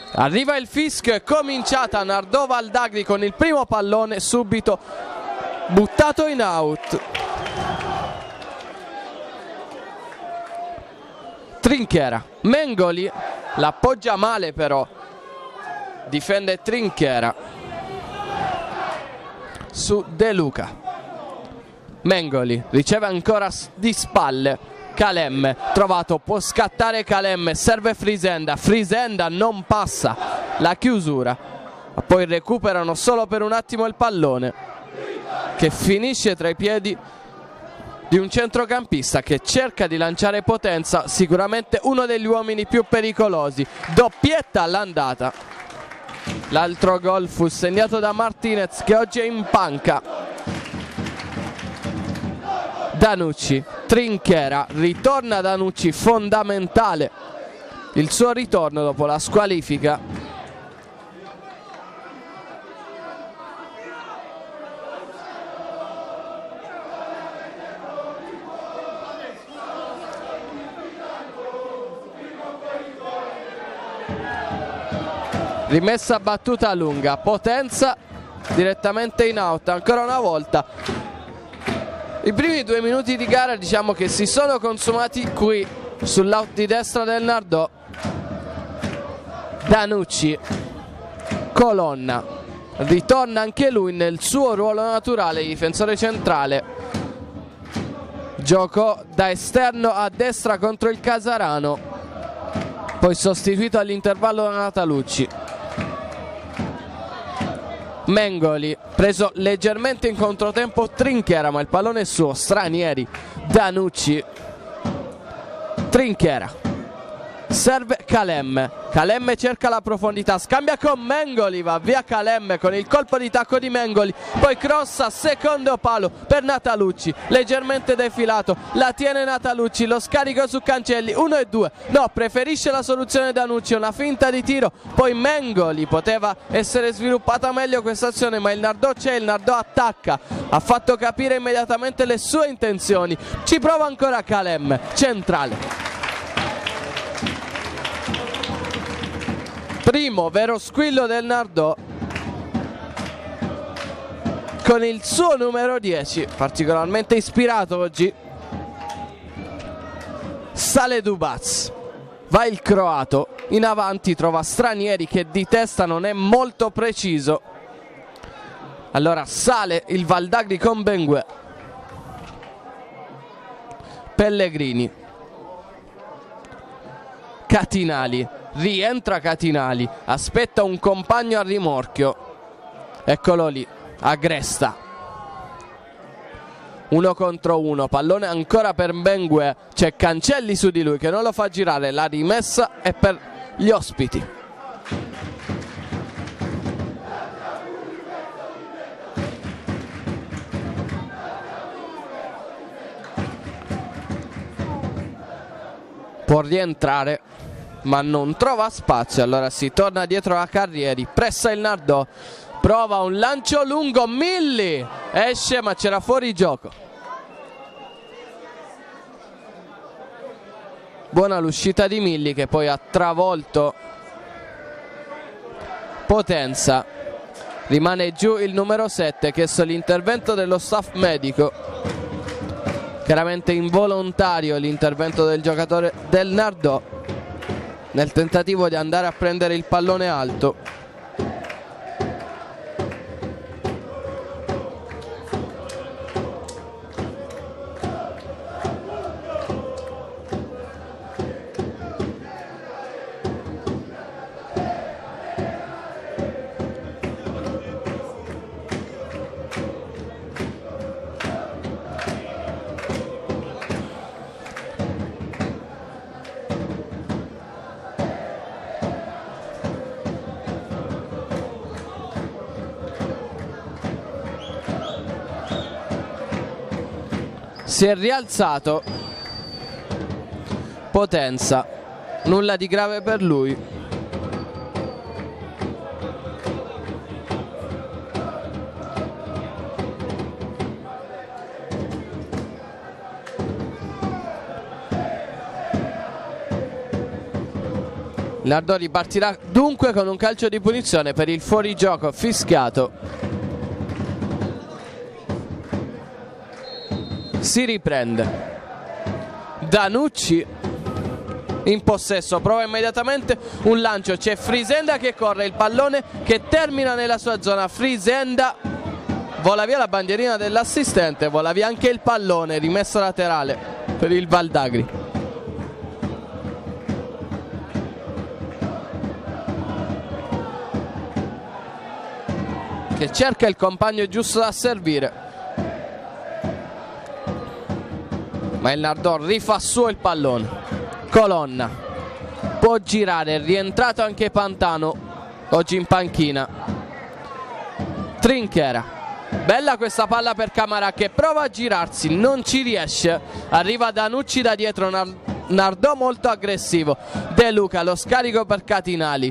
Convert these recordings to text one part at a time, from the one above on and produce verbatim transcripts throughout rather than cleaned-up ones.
Arriva il fischio, è cominciata Nardò Valdagri con il primo pallone subito buttato in out. Trinchera, Mengoli l'appoggia male però, difende Trinchera su De Luca. Mengoli riceve ancora di spalle, Calemme trovato, può scattare Calemme, serve Frisenda, Frisenda non passa la chiusura, ma poi recuperano solo per un attimo il pallone che finisce tra i piedi di un centrocampista che cerca di lanciare potenza, sicuramente uno degli uomini più pericolosi. Doppietta all'andata, l'altro gol fu segnato da Martinez che oggi è in panca. Danucci, Trinchera, ritorna Danucci, fondamentale il suo ritorno dopo la squalifica. Rimessa battuta lunga, Potenza direttamente in out ancora una volta. I primi due minuti di gara diciamo che si sono consumati qui sull'out di destra del Nardò. Danucci, Colonna, ritorna anche lui nel suo ruolo naturale, difensore centrale. Gioco da esterno a destra contro il Casarano, poi sostituito all'intervallo da Natalucci. Mengoli preso leggermente in controtempo Trinchera, ma il pallone è suo. Stranieri, Danucci, Trinchera, serve Calemme, Calemme cerca la profondità, scambia con Mengoli, va via Calemme con il colpo di tacco di Mengoli, poi crossa secondo palo per Natalucci, leggermente defilato, la tiene Natalucci, lo scarico su Cancelli, uno e due, no, preferisce la soluzione Danucci, una finta di tiro, poi Mengoli, poteva essere sviluppata meglio questa azione, ma il Nardò c'è, il Nardò attacca, ha fatto capire immediatamente le sue intenzioni, ci prova ancora Calemme, centrale. Primo vero squillo del Nardò con il suo numero dieci, particolarmente ispirato oggi. Sale Dubaz, va il croato, in avanti trova Stranieri che di testa non è molto preciso. Allora sale il Valdagri con Benguè. Pellegrini, Catinali, rientra Catinali, aspetta un compagno a rimorchio, eccolo lì, Agresta, uno contro uno, pallone ancora per Benguè, c'è Cancelli su di lui che non lo fa girare, la rimessa è per gli ospiti. Può rientrare ma non trova spazio, allora si torna dietro a Carrieri, pressa il Nardò, prova un lancio lungo, Milli esce ma c'era fuori gioco. Buona l'uscita di Milli che poi ha travolto Potenza, rimane giù il numero sette, chiesto l'intervento dello staff medico, chiaramente involontario l'intervento del giocatore del Nardò nel tentativo di andare a prendere il pallone alto. Si è rialzato Potenza, nulla di grave per lui. Il Nardò ripartirà dunque con un calcio di punizione per il fuorigioco fischiato. Si riprende. Danucci in possesso, prova immediatamente un lancio, c'è Frisenda che corre, il pallone che termina nella sua zona. Frisenda vola via la bandierina dell'assistente, vola via anche il pallone, rimesso laterale per il Val d'Agri. Che cerca il compagno giusto da servire, ma il Nardò rifà suo il pallone. Colonna può girare, è rientrato anche Pantano oggi in panchina. Trinchera, bella questa palla per Camarà che prova a girarsi, non ci riesce, arriva Danucci da dietro, Nardò molto aggressivo. De Luca, lo scarico per Catinali.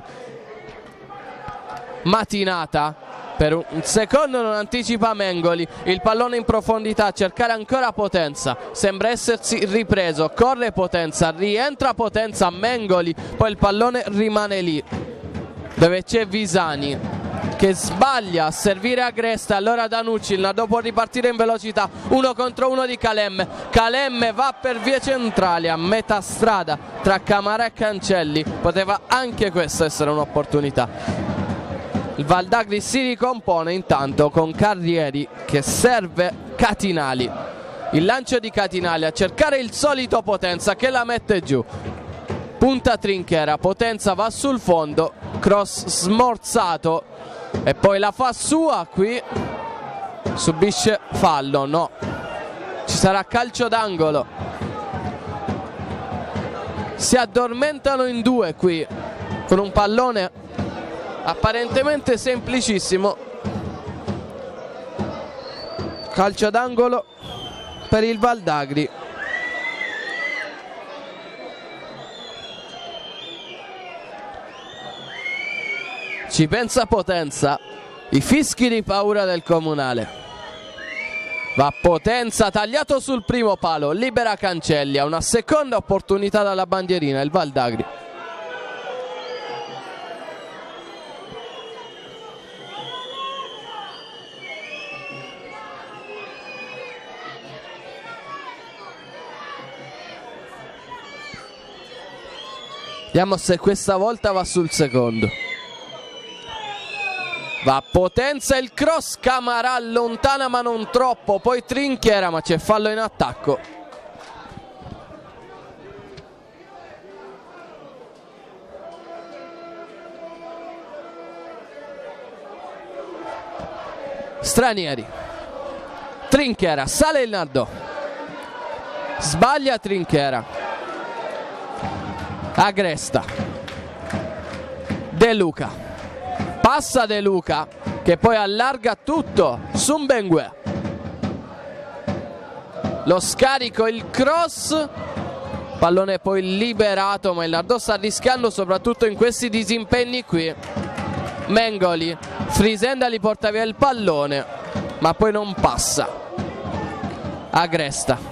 Matinata per un secondo non anticipa Mengoli, il pallone in profondità a cercare ancora Potenza, sembra essersi ripreso, corre Potenza, rientra Potenza, Mengoli, poi il pallone rimane lì dove c'è Visani che sbaglia a servire Agresta. Allora Danucci, il Nardò può ripartire in velocità, uno contro uno di Calemme. Calemme va per vie centrali a metà strada tra Camarà e Cancelli, poteva anche questa essere un'opportunità. Il Val d'Agri si ricompone intanto con Carrieri che serve Catinali. Il lancio di Catinali a cercare il solito Potenza che la mette giù. Punta Trinchera, Potenza va sul fondo, cross smorzato e poi la fa sua qui. Subisce fallo, no. Ci sarà calcio d'angolo. Si addormentano in due qui con un pallone apparentemente semplicissimo. Calcio d'angolo per il Val d'Agri. Ci pensa Potenza, i fischi di paura del Comunale. Va Potenza, tagliato sul primo palo, libera Cancelli, ha una seconda opportunità dalla bandierina il Val d'Agri. Vediamo se questa volta va sul secondo. Va Potenza, il cross, Camarà lontana ma non troppo, poi Trinchera ma c'è fallo in attacco. Stranieri. Trinchera, sale il Nardò. Sbaglia Trinchera. Agresta. De Luca, passa De Luca che poi allarga tutto su Mbengue. Lo scarico, il cross, pallone poi liberato, ma il Nardò sta rischiando soprattutto in questi disimpegni qui. Mengoli, Frisenda li porta via il pallone ma poi non passa. Agresta,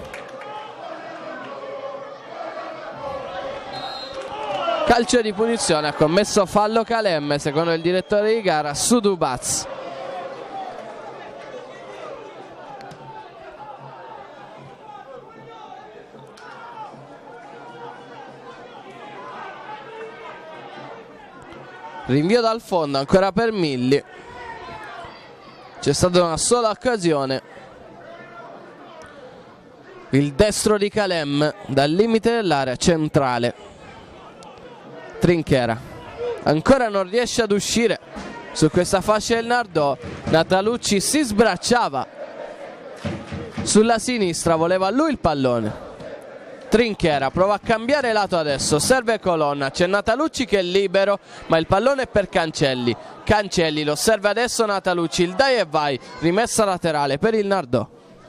calcio di punizione, ha commesso fallo Calemme secondo il direttore di gara su Dubaz. Rinvio dal fondo ancora per Milli, c'è stata una sola occasione. Il destro di Calemme dal limite dell'area centrale. Trinchera ancora non riesce ad uscire su questa fascia del Nardò. Natalucci si sbracciava sulla sinistra, voleva lui il pallone. Trinchera prova a cambiare lato adesso, serve Colonna, c'è Natalucci che è libero ma il pallone è per Cancelli. Cancelli lo serve adesso Natalucci, il dai e vai, rimessa laterale per il Nardò.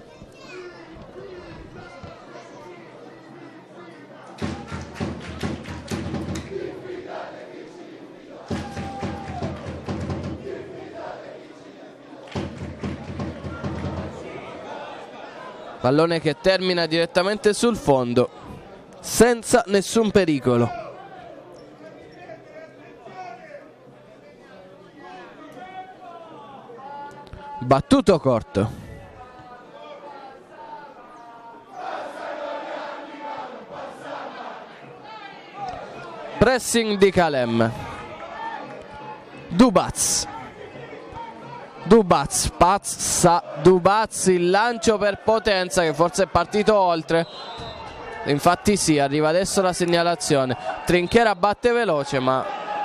Pallone che termina direttamente sul fondo senza nessun pericolo. battuto corto. Pressing di Calem. Dubaz. Dubaz, pazza Dubaz, il lancio per Potenza che forse è partito oltre. Infatti sì, arriva adesso la segnalazione. Trinchera batte veloce, ma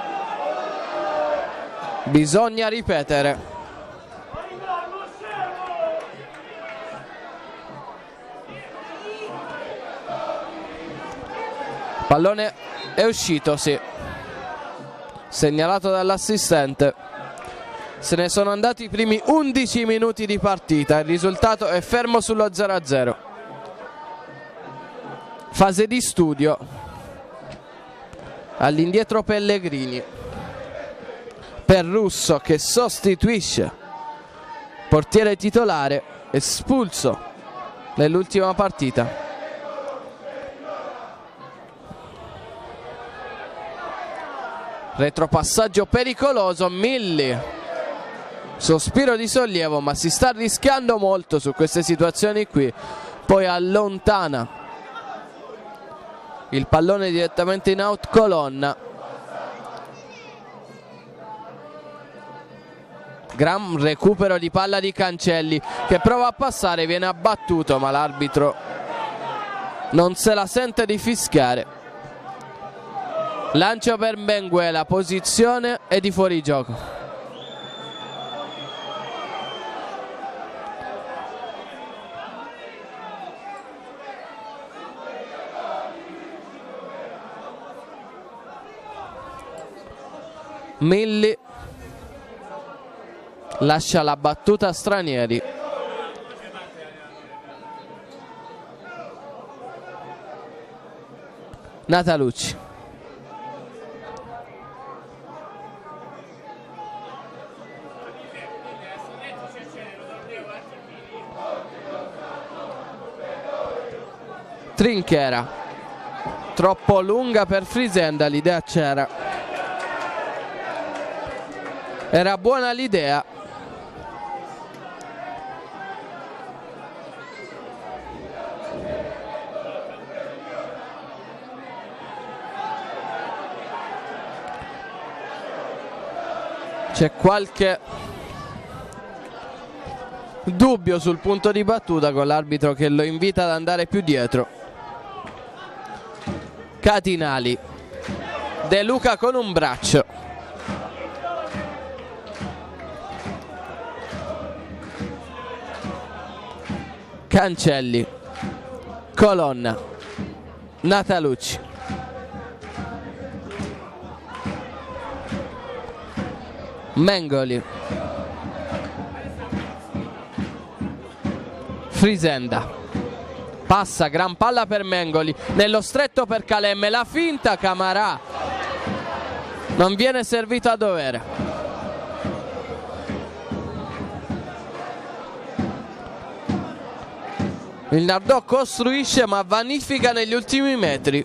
bisogna ripetere. Pallone è uscito, sì. Segnalato dall'assistente. Se ne sono andati i primi undici minuti di partita, il risultato è fermo sullo zero a zero. Fase di studio. All'indietro Pellegrini. Per Russo che sostituisce portiere titolare, espulso nell'ultima partita. Retropassaggio pericoloso, Milli. Sospiro di sollievo, ma si sta rischiando molto su queste situazioni qui. Poi allontana il pallone direttamente in out Colonna. Gran recupero di palla di Cancelli che prova a passare, viene abbattuto, ma l'arbitro non se la sente di fischiare. Lancio per Benguela, posizione e di fuorigioco. Milli lascia la battuta a Stranieri. Natalucci. Trinchera. Troppo lunga per Frisenda, l'idea c'era. Era buona l'idea. C'è qualche dubbio sul punto di battuta con l'arbitro che lo invita ad andare più dietro. Catinali. De Luca con un braccio. Cancelli, Colonna, Natalucci. Mengoli. Frisenda. Passa, gran palla per Mengoli. Nello stretto per Calem. La finta Camarà. Non viene servito a dovere. Il Nardò costruisce ma vanifica negli ultimi metri.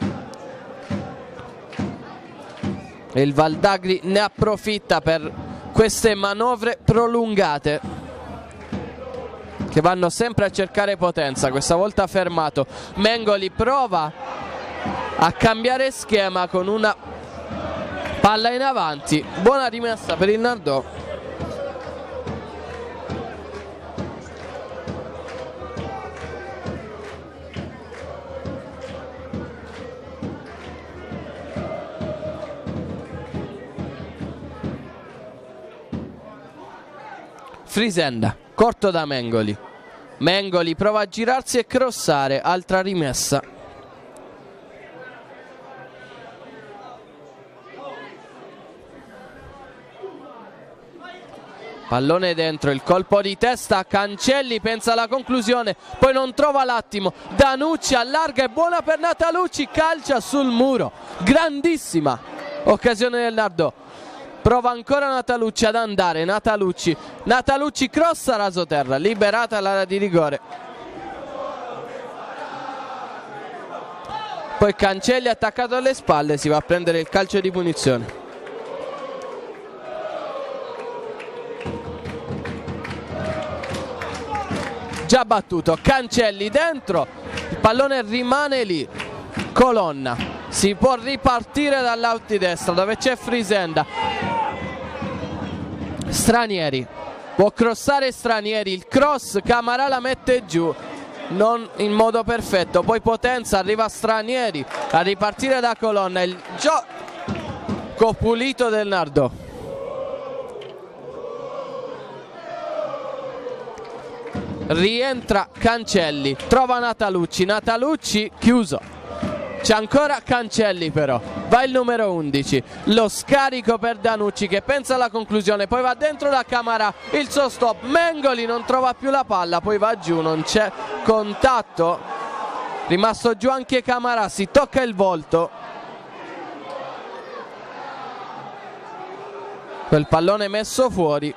E il Valdagri ne approfitta per queste manovre prolungate che vanno sempre a cercare Potenza. Questa volta fermato. Mengoli prova a cambiare schema con una palla in avanti. Buona rimessa per il Nardò. Frisenda, corto da Mengoli. Mengoli prova a girarsi e crossare, altra rimessa. Pallone dentro, il colpo di testa, Cancelli pensa alla conclusione, poi non trova l'attimo. Danucci allarga, è buona per Natalucci, calcia sul muro. Grandissima occasione del Nardò. Prova ancora Natalucci ad andare, Natalucci, Natalucci crossa rasoterra, liberata l'area di rigore. Poi Cancelli attaccato alle spalle, si va a prendere il calcio di punizione. già battuto. Cancelli dentro, il pallone rimane lì. Colonna, si può ripartire dall'out di destra dove c'è Frisenda. Stranieri, può crossare Stranieri, il cross Camarà la mette giù, non in modo perfetto, poi Potenza, arriva Stranieri a ripartire da Colonna, il gioco pulito del Nardò. Rientra Cancelli, trova Natalucci, Natalucci chiuso. C'è ancora Cancelli però, va il numero undici, lo scarico per Danucci che pensa alla conclusione, poi va dentro da Camarà, il suo stop, Mengoli non trova più la palla, poi va giù, non c'è contatto, rimasto giù anche Camarà, si tocca il volto. Quel pallone messo fuori.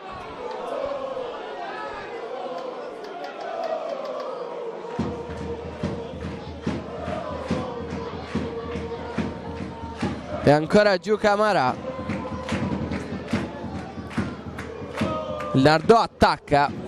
E ancora giù Camarà. Il Nardò attacca.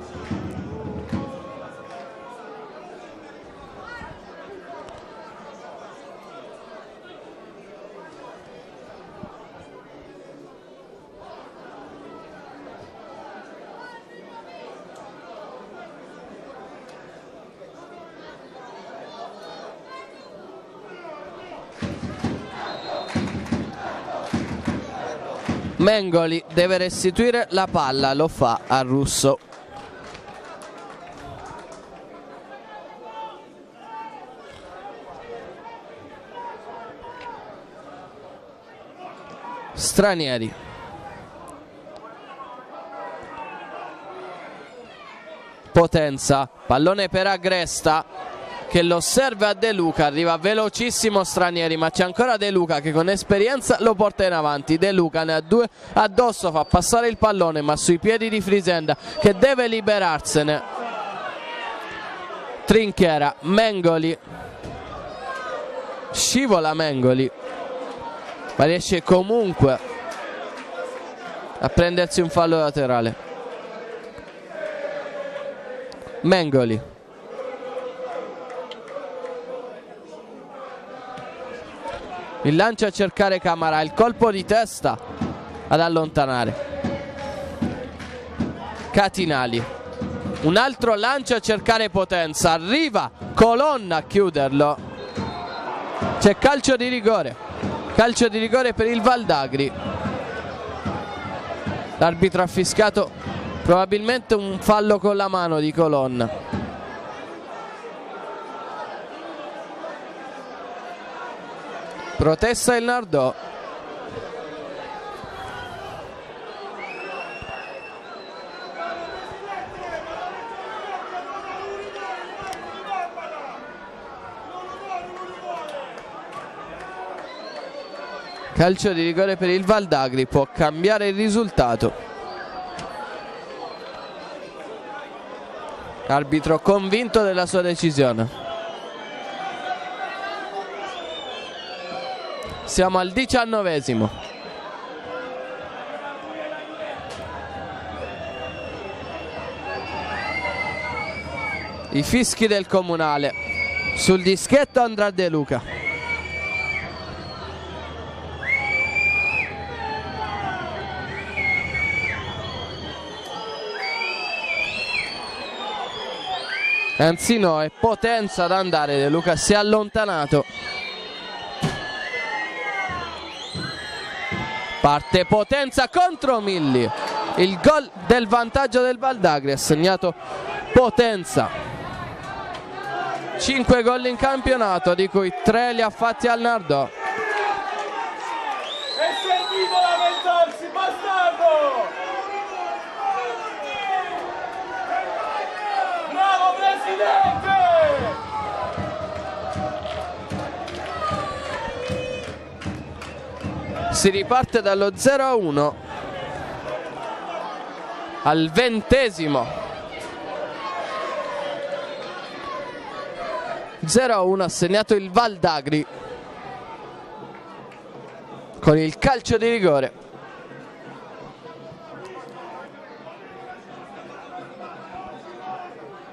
Mengoli deve restituire la palla, lo fa a Russo. Stranieri. Potenza, pallone per Agresta che lo serve a De Luca, arriva velocissimo Stranieri, ma c'è ancora De Luca che con esperienza lo porta in avanti. De Luca ne ha due addosso, fa passare il pallone ma sui piedi di Frisenda che deve liberarsene. Trinchera, Mengoli, scivola Mengoli, ma riesce comunque a prendersi un fallo laterale. Mengoli, il lancio a cercare Camarà, il colpo di testa ad allontanare Catinali, un altro lancio a cercare Potenza, arriva Colonna a chiuderlo. C'è calcio di rigore, calcio di rigore per il Valdagri. L'arbitro ha fischiato probabilmente un fallo con la mano di Colonna. Protesta il Nardò. Calcio di rigore per il Valdagri, può cambiare il risultato. Arbitro convinto della sua decisione. Siamo al diciannovesimo. I fischi del Comunale. Sul dischetto andrà De Luca. Anzi no, è Potenza ad andare, De Luca si è allontanato. Parte Potenza contro Milli, il gol del vantaggio del Valdagri, ha segnato Potenza. cinque gol in campionato, di cui tre li ha fatti al Nardò. E sentito lamentarsi, bastardo! Bravo Presidente! Si riparte dallo zero a uno al ventesimo. zero a uno ha segnato il Valdagri con il calcio di rigore.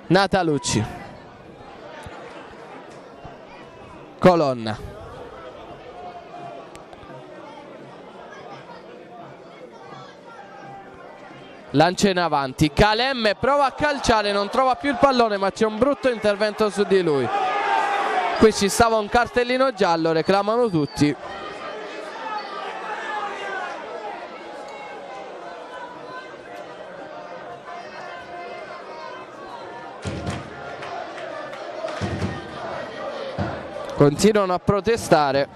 Natalucci. Colonna. Lancia in avanti. Calemme prova a calciare, non trova più il pallone, ma c'è un brutto intervento su di lui. Qui ci stava un cartellino giallo, reclamano tutti. Continuano a protestare.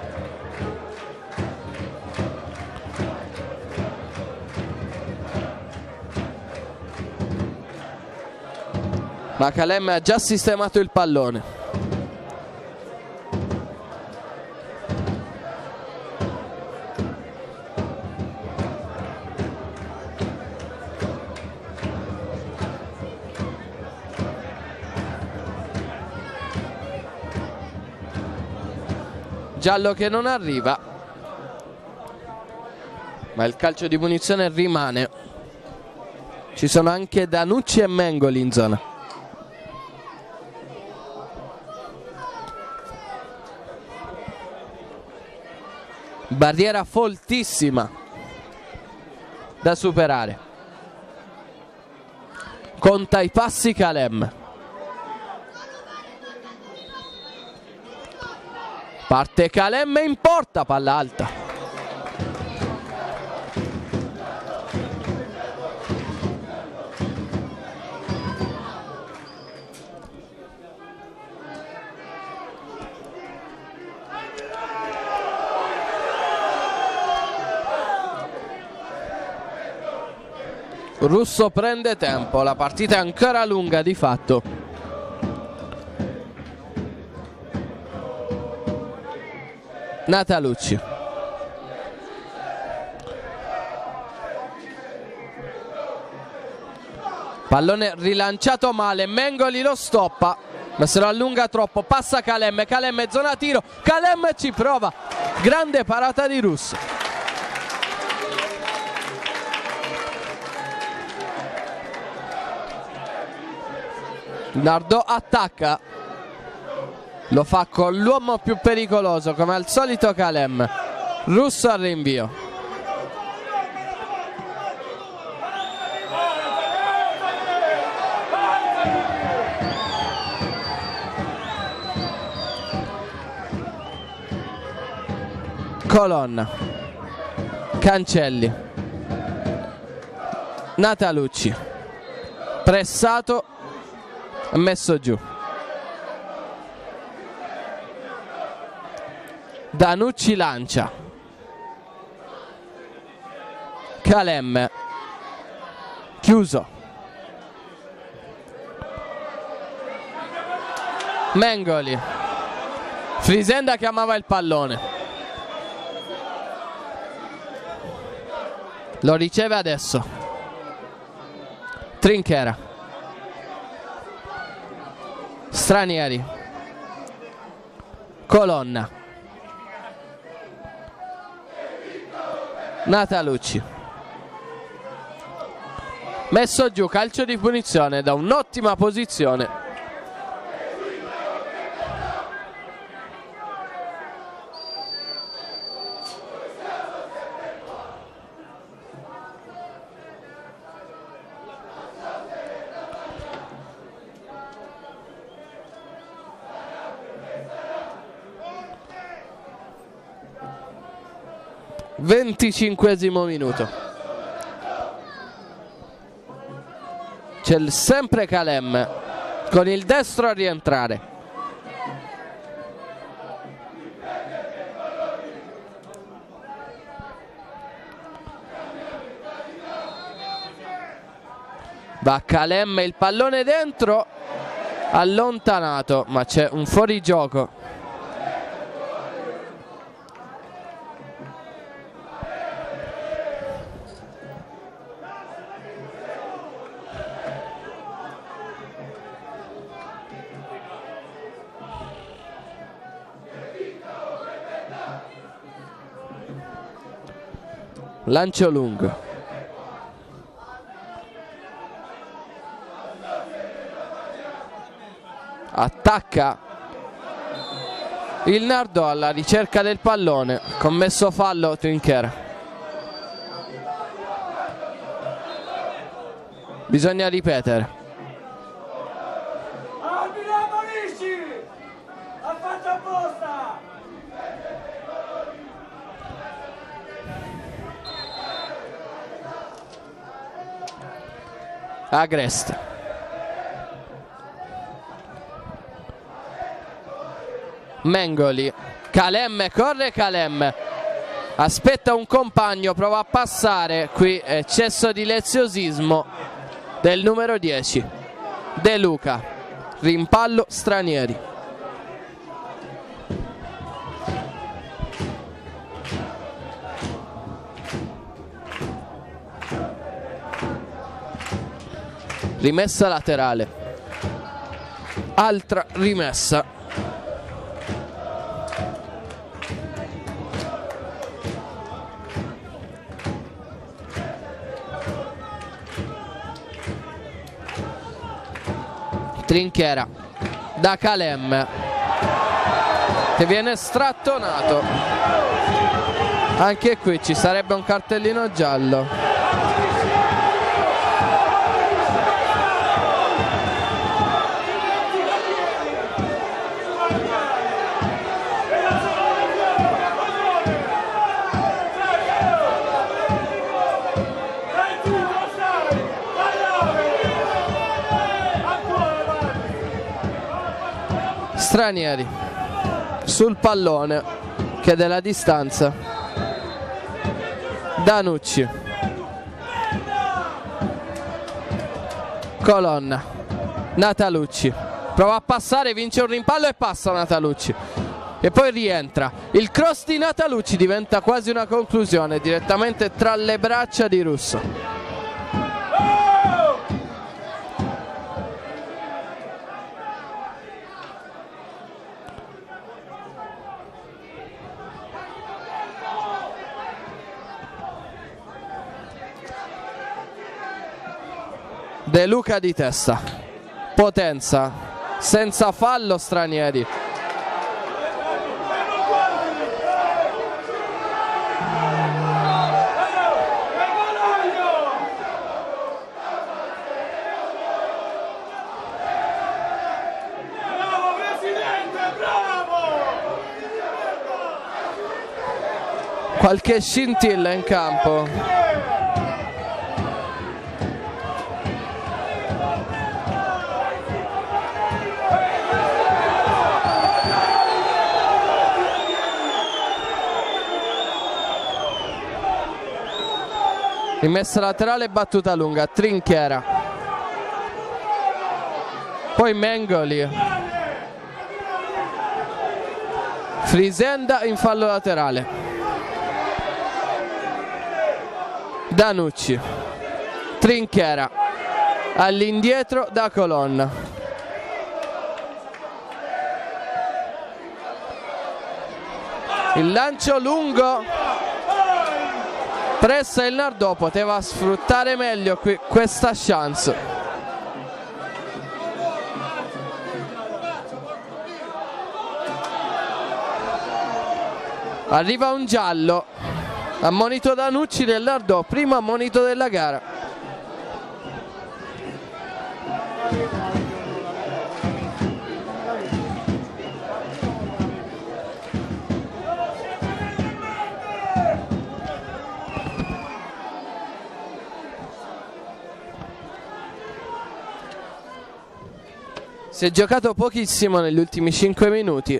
Ma Calemme ha già sistemato il pallone. Giallo che non arriva, ma il calcio di punizione rimane. Ci sono anche Danucci e Mengoli in zona. Barriera foltissima da superare. Conta i passi Calemme. Parte Calemme in porta, palla alta. Russo prende tempo, la partita è ancora lunga di fatto. Natalucci. Pallone rilanciato male, Mengoli lo stoppa, ma se lo allunga troppo, passa Calemme, Calemme zona tiro, Calemme ci prova, grande parata di Russo. Nardò attacca, lo fa con l'uomo più pericoloso come al solito Calemme. Russo al rinvio. Colonna. Cancelli. Natalucci. Pressato e messo giù. Danucci lancia. Calemme. Chiuso. Mengoli. Frisenda chiamava il pallone. Lo riceve adesso. Trinchera. Stranieri. Colonna. Natalucci. Messo giù, calcio di punizione da un'ottima posizione. venticinquesimo minuto. C'è il sempre Calemme con il destro a rientrare. Va Calemme, il pallone dentro, allontanato, ma c'è un fuorigioco. Lancio lungo. attacca il Nardò alla ricerca del pallone, commesso fallo Trinchera. Bisogna ripetere. Ha fatto apposta! Agrest. Mengoli. Calem, corre Calem. Aspetta un compagno, prova a passare. Qui eccesso di leziosismo del numero dieci. De Luca. Rimpallo Stranieri. Rimessa laterale. Altra rimessa. Trinchera da Calem, che viene strattonato. Anche qui ci sarebbe un cartellino giallo. Stranieri sul pallone, chiede la distanza. Danucci. Colonna. Natalucci. Prova a passare, vince un rimpallo e passa Natalucci. E poi rientra. Il cross di Natalucci diventa quasi una conclusione, direttamente tra le braccia di Russo. De Luca di testa, Potenza, senza fallo Stranieri. Bravo Presidente, bravo! Qualche scintilla in campo. Rimessa laterale, battuta lunga, Trinchera. Poi Mengoli. Frisenda in fallo laterale. Danucci. Trinchera. All'indietro da Colonna. Il lancio lungo. Pressa il Nardò, poteva sfruttare meglio qui questa chance. Arriva un giallo, ammonito Danucci del Nardò, primo ammonito della gara. Si è giocato pochissimo negli ultimi cinque minuti.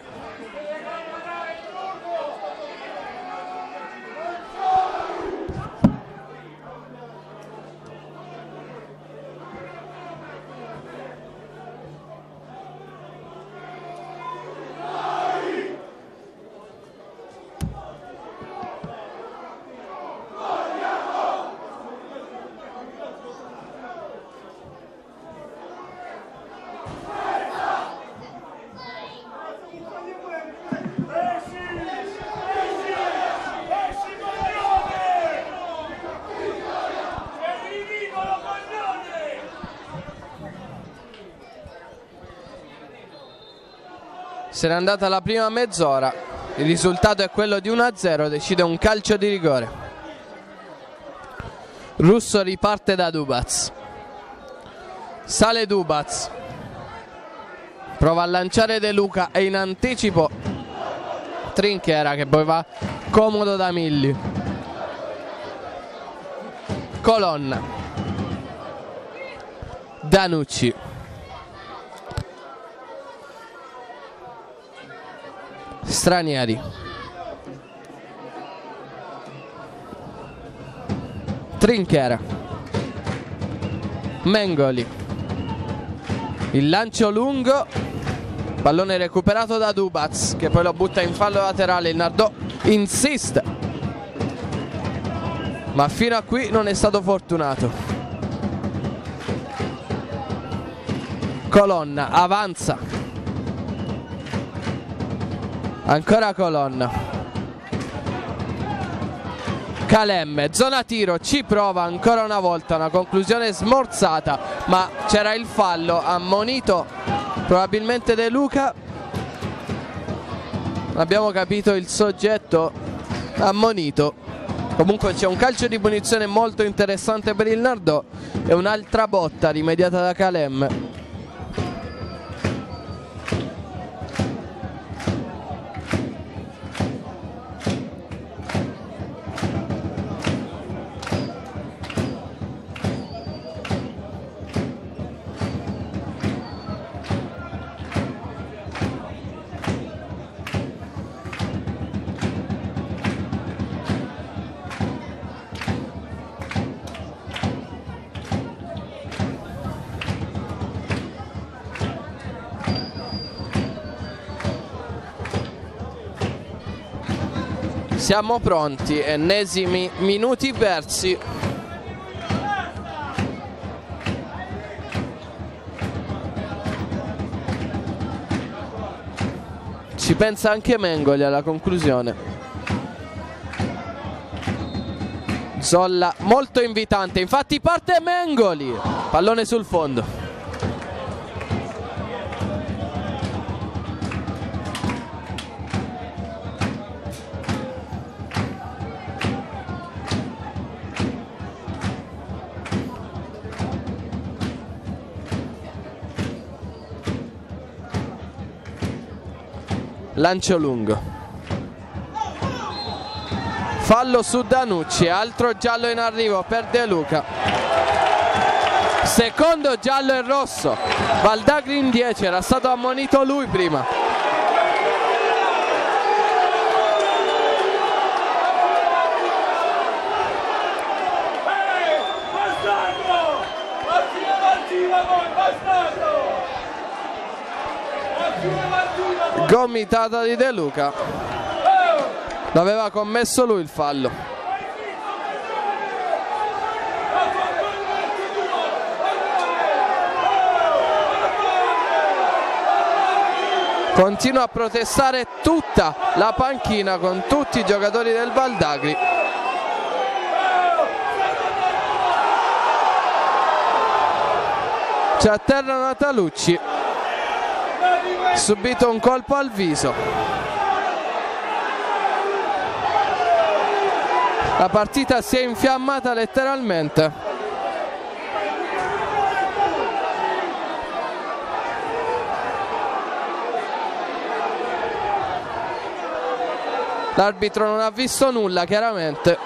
Se n'è andata la prima mezz'ora, il risultato è quello di uno a zero, decide un calcio di rigore. Russo riparte da Dubaz, sale Dubaz, prova a lanciare De Luca e in anticipo Trinchera che poi va comodo da Milli. Colonna, Danucci, Stranieri, Trinchera, Mengoli, il lancio lungo, pallone recuperato da Dubaz che poi lo butta in fallo laterale. Il Nardò insiste, ma fino a qui non è stato fortunato. Colonna avanza, ancora Colonna, Calemme, zona tiro, ci prova ancora una volta, una conclusione smorzata, ma c'era il fallo, ammonito probabilmente De Luca. Abbiamo capito il soggetto ammonito. Comunque c'è un calcio di punizione molto interessante per il Nardò e un'altra botta rimediata da Calemme. Siamo pronti, ennesimi minuti persi. Ci pensa anche Mengoli alla conclusione. Zolla molto invitante, infatti parte Mengoli, pallone sul fondo. Lancio lungo, fallo su Danucci, altro giallo in arrivo per De Luca, secondo giallo e rosso. Valdagri in dieci, era stato ammonito lui prima. Gomitata di De Luca, l'aveva commesso lui il fallo. Continua a protestare tutta la panchina con tutti i giocatori del Valdagri. C'è a terra Natalucci, subito un colpo al viso. La partita si è infiammata letteralmente. L'arbitro non ha visto nulla, chiaramente.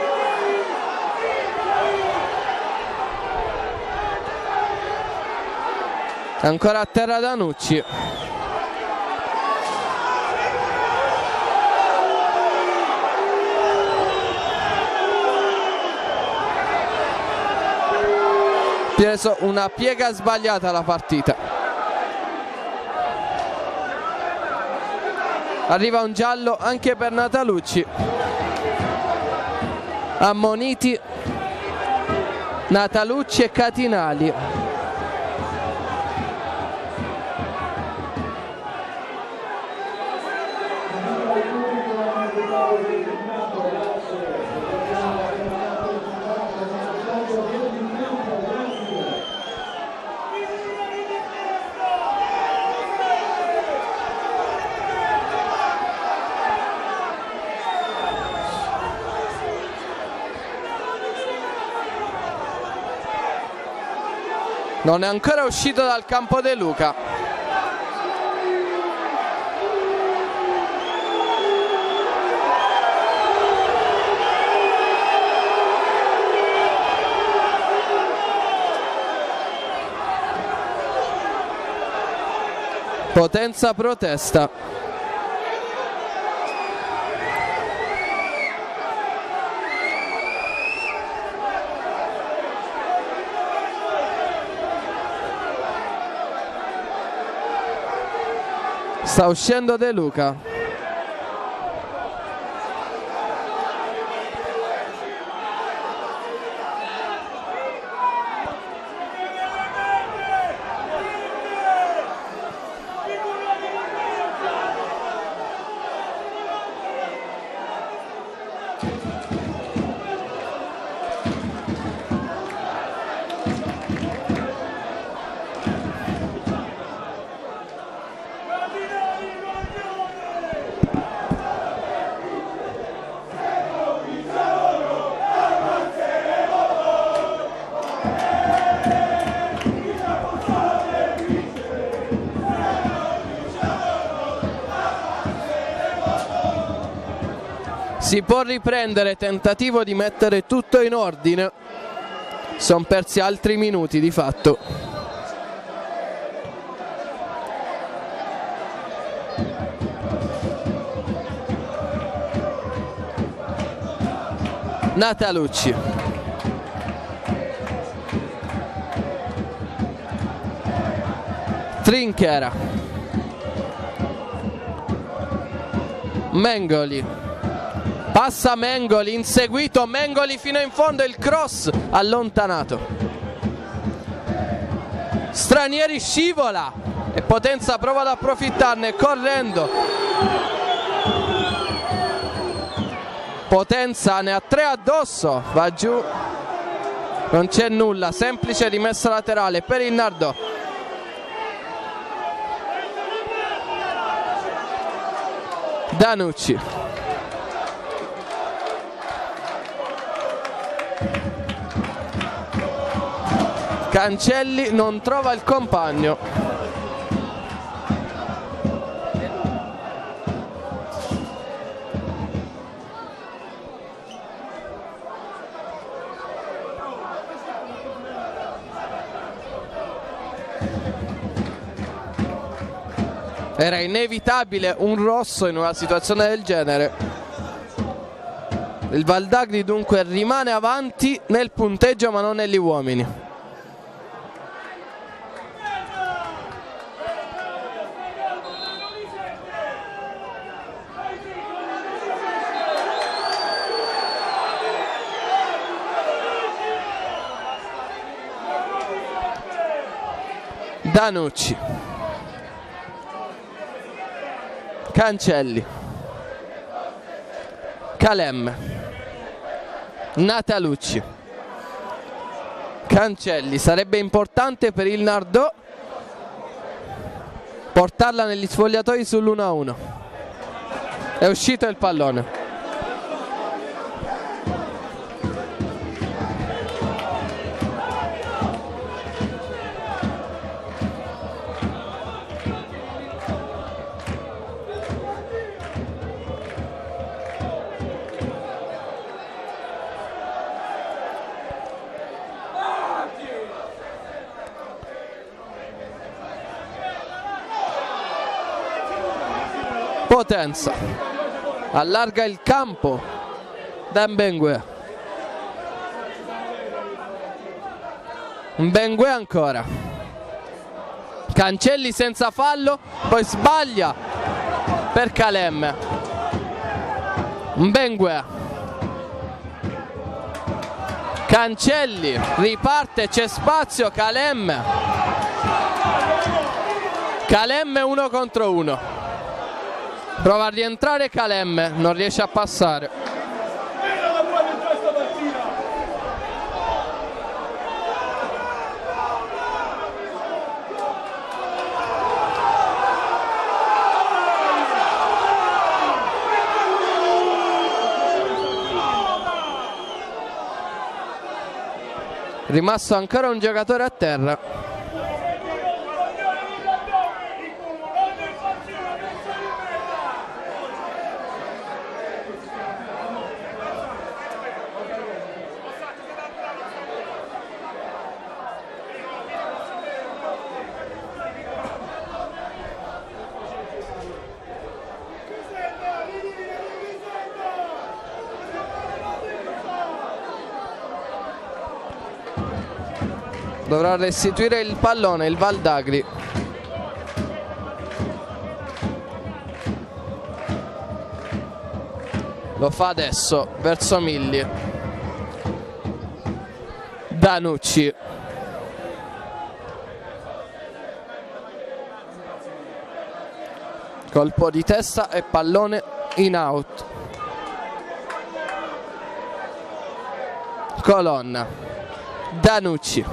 Ancora a terra Danucci. Preso una piega sbagliata la partita. Arriva un giallo anche per Natalucci. Ammoniti Natalucci e Catinali. Non è ancora uscito dal campo De Luca. Potenza protesta. Sta uscendo De Luca. Si può riprendere, tentativo di mettere tutto in ordine. Sono persi altri minuti di fatto. Natalucci. Trinchera. Mengoli. Passa Mengoli, inseguito Mengoli fino in fondo, il cross allontanato. Stranieri scivola e Potenza prova ad approfittarne correndo. Potenza ne ha tre addosso, va giù, non c'è nulla, semplice rimessa laterale per il Nardò. Danucci. Cancelli non trova il compagno. Era inevitabile un rosso in una situazione del genere. Il Valdagri dunque rimane avanti nel punteggio ma non negli uomini. Danucci. Cancelli. Calem. Natalucci. Cancelli. Sarebbe importante per il Nardò portarla negli sfogliatoi sull'uno a uno. È uscito il pallone. Potenza allarga il campo da Mbengue. Mbengue ancora. Cancelli senza fallo, poi sbaglia per Calem. Mbengue. Cancelli riparte, c'è spazio, Calem. Calem uno contro uno. Prova a rientrare Calem, non riesce a passare. Rimasto ancora un giocatore a terra. Dovrà restituire il pallone il Val d'Agri. Lo fa adesso verso Milli. Danucci. Colpo di testa e pallone in out. Colonna. Danucci.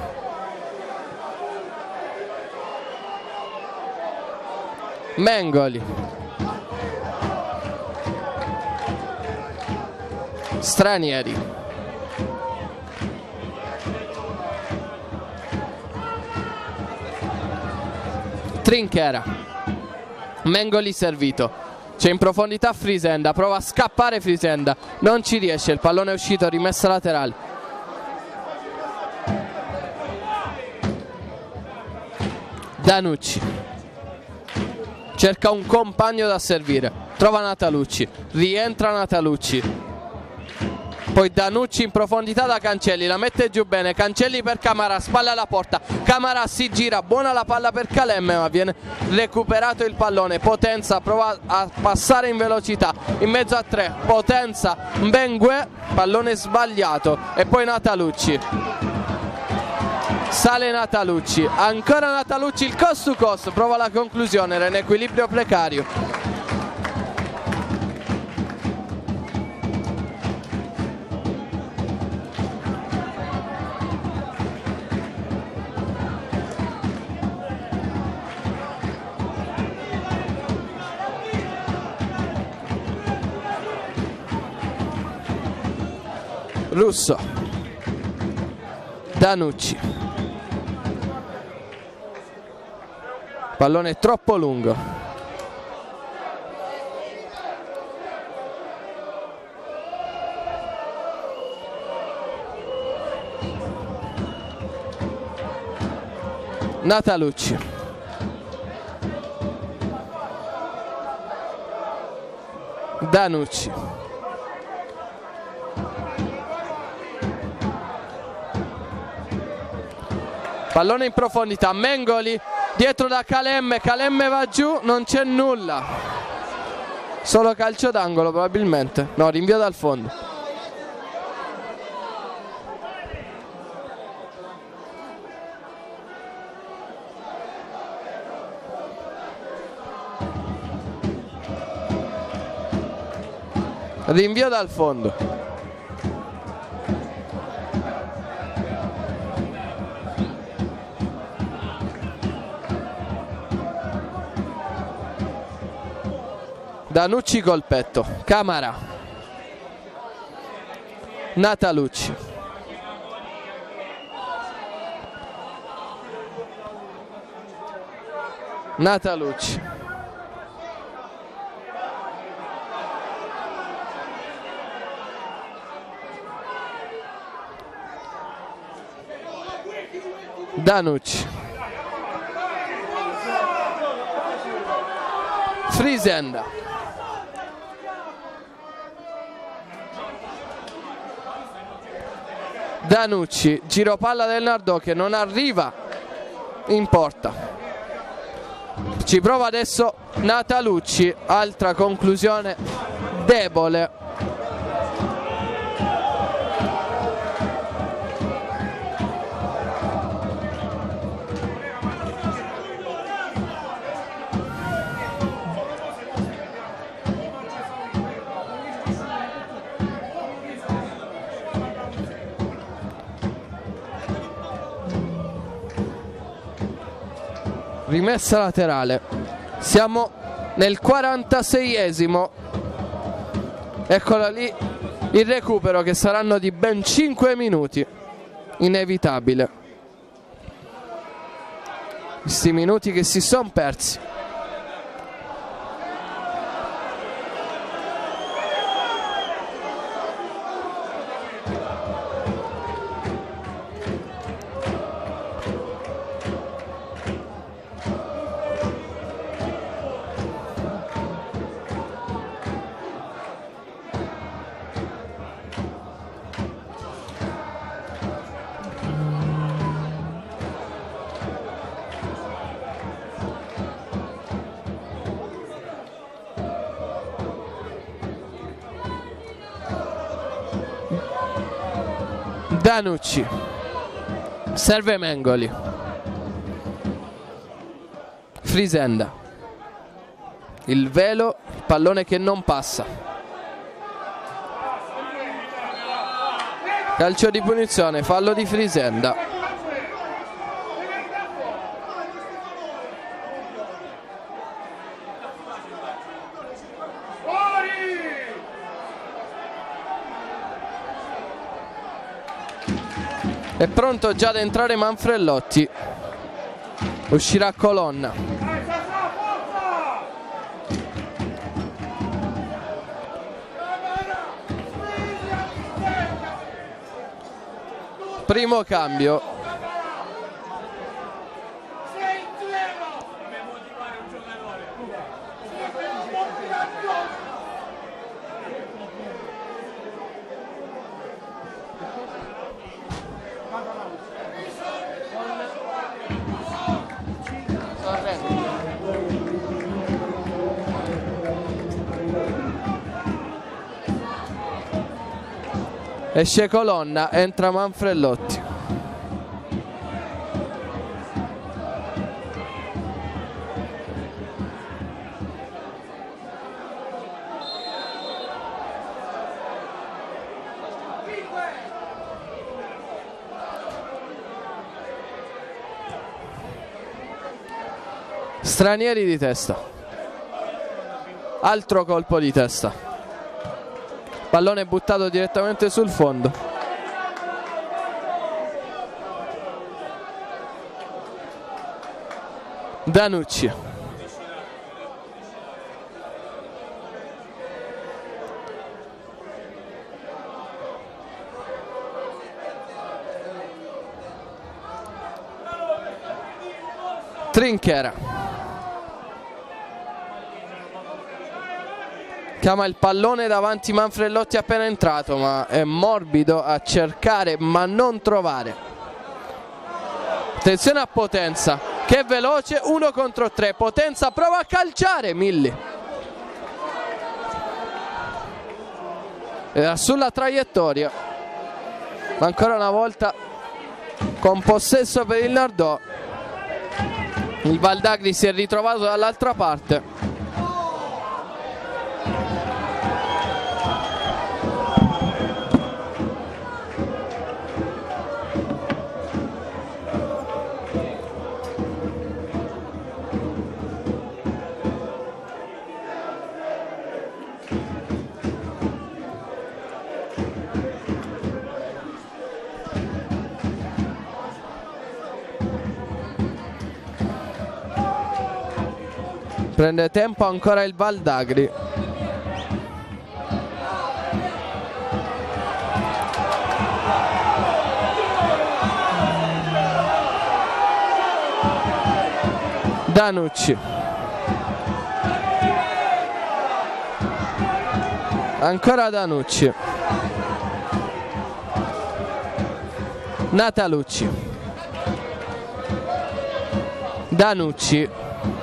Mengoli. Stranieri. Trinchera. Mengoli servito. C'è in profondità Frisenda. Prova a scappare Frisenda. Non ci riesce. Il pallone è uscito. Rimessa laterale. Danucci. Cerca un compagno da servire. Trova Natalucci. Rientra Natalucci. Poi Danucci in profondità da Cancelli. La mette giù bene. Cancelli per Camara. Spalla alla porta. Camara si gira. Buona la palla per Calemme, ma viene recuperato il pallone. Potenza prova a passare in velocità. In mezzo a tre. Potenza. Mbengue. Pallone sbagliato. E poi Natalucci. Sale Natalucci, ancora Natalucci, il cost to cost, prova la conclusione, era in equilibrio precario. Russo. Danucci. Pallone troppo lungo. Natalucci. Danucci. Pallone in profondità. Mengoli. Dietro da Calemme, Calemme va giù, non c'è nulla. Solo calcio d'angolo probabilmente. No, rinvio dal fondo. Rinvio dal fondo. Danucci col petto. Camara. Natalucci. Natalucci. Danucci. Frisenda. Danucci, giro palla del Nardò che non arriva in porta. Ci prova adesso Natalucci, altra conclusione debole. Rimessa laterale. Siamo nel quarantaseiesimo. Eccola lì il recupero, che saranno di ben cinque minuti. Inevitabile. Questi minuti che si sono persi. Danucci, serve Mengoli, Frisenda, il velo, il pallone che non passa, calcio di punizione, fallo di Frisenda. È pronto già ad entrare Manfrelotti, uscirà Colonna. Primo cambio. Esce Colonna, entra Manfrelotti. Stranieri di testa. Altro colpo di testa. Pallone buttato direttamente sul fondo. Danucci. Trinchera. Chiama il pallone davanti Manfrelotti appena entrato, ma è morbido a cercare ma non trovare. Attenzione a Potenza, che è veloce, uno contro tre. Potenza prova a calciare, Milli. Era sulla traiettoria. Ma ancora una volta con possesso per il Nardò. Il Valdagri si è ritrovato dall'altra parte. Prende tempo ancora il Valdagri. Danucci. Ancora Danucci. Natalucci. Danucci.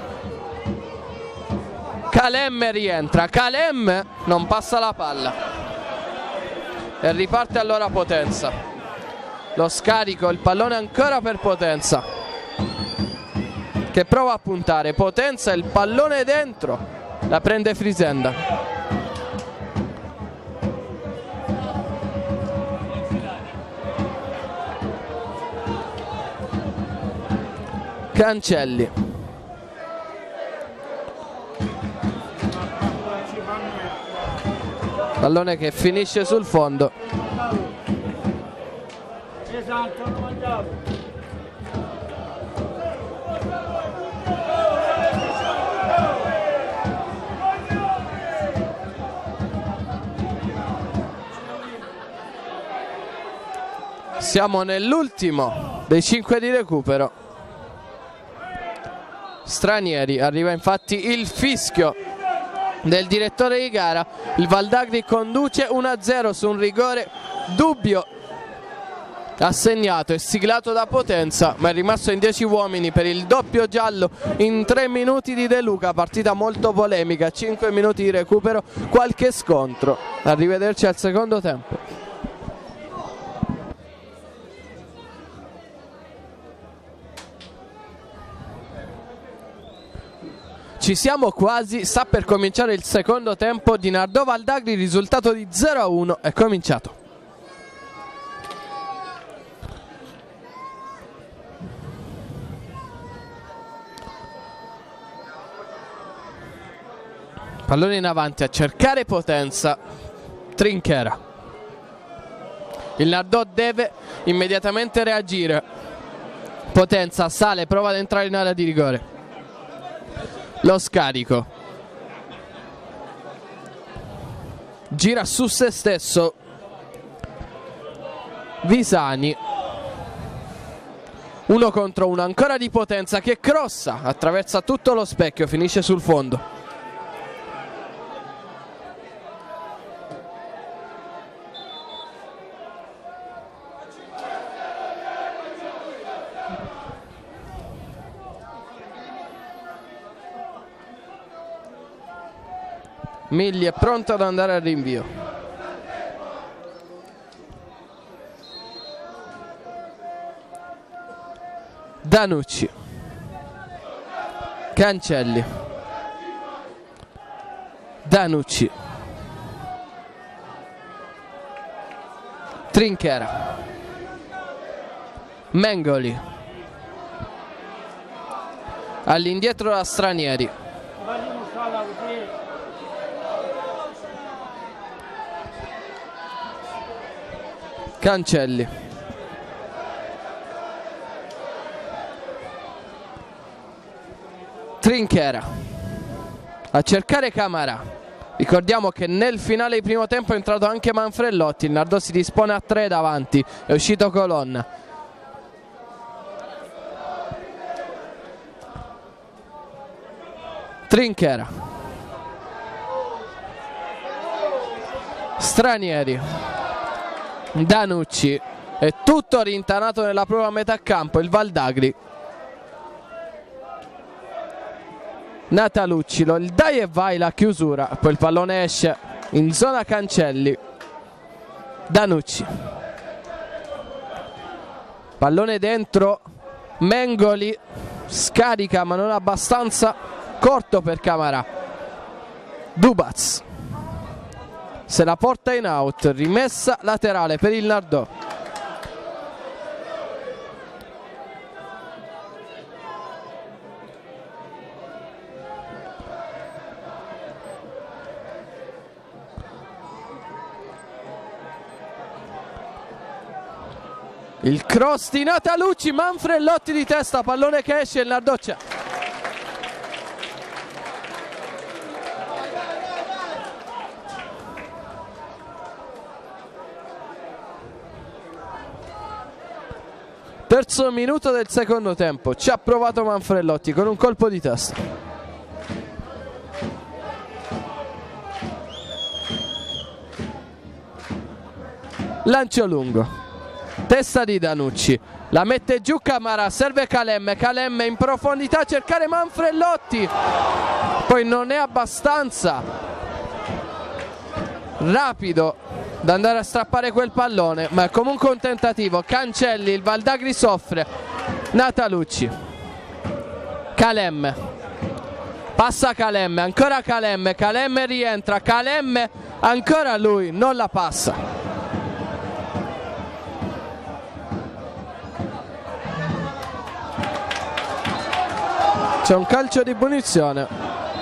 Calem rientra, Calem non passa la palla e riparte allora Potenza. Lo scarico, il pallone ancora per Potenza, che prova a puntare. Potenza, il pallone dentro, la prende Frisenda. Cancelli. Pallone che finisce sul fondo. Siamo nell'ultimo dei cinque di recupero. Stranieri, arriva infatti il fischio del direttore di gara. Il Valdagri conduce uno a zero su un rigore dubbio assegnato e siglato da Potenza, ma è rimasto in dieci uomini per il doppio giallo in tre minuti di De Luca. Partita molto polemica, cinque minuti di recupero, qualche scontro. Arrivederci al secondo tempo. ci siamo quasi, sta per cominciare il secondo tempo di Nardò Valdagri, risultato di zero a uno, è cominciato. Pallone in avanti a cercare potenza, Trinchera. Il Nardò deve immediatamente reagire. Potenza sale, prova ad entrare in area di rigore. Lo scarico. Gira su se stesso. Visani. Uno contro uno, ancora di Potenza che crossa, attraversa tutto lo specchio, finisce sul fondo. Migli è pronto ad andare al rinvio. Danucci. Cancelli. Danucci. Trinchera. Mengoli. All'indietro da Stranieri. Cancelli. Trinchera a cercare Camara. Ricordiamo che nel finale di primo tempo è entrato anche Manfrellotti. Il Nardò si dispone a tre davanti, è uscito Colonna. Trinchera. Stranieri. Danucci. È tutto rintanato nella prova metà campo il Valdagri. Natalucci, lo il dai e vai, la chiusura, poi il pallone esce in zona Cancelli. Danucci. Pallone dentro, Mengoli scarica ma non abbastanza, corto per Camara. Dubaz se la porta in out, rimessa laterale per il Nardò. Il cross di Natalucci, Manfrellotti di testa, pallone che esce, il Nardò c'è. Terzo minuto del secondo tempo, ci ha provato Manfrellotti con un colpo di testa. Lancio lungo, testa di Danucci, la mette giù Camara, serve Calemme, Calemme in profondità a cercare Manfrellotti, poi non è abbastanza rapido da andare a strappare quel pallone, ma è comunque un tentativo. Cancelli, il Valdagri soffre. Natalucci. Calemme. Passa Calemme, ancora Calemme, Calemme rientra, Calemme, ancora lui, non la passa. C'è un calcio di punizione.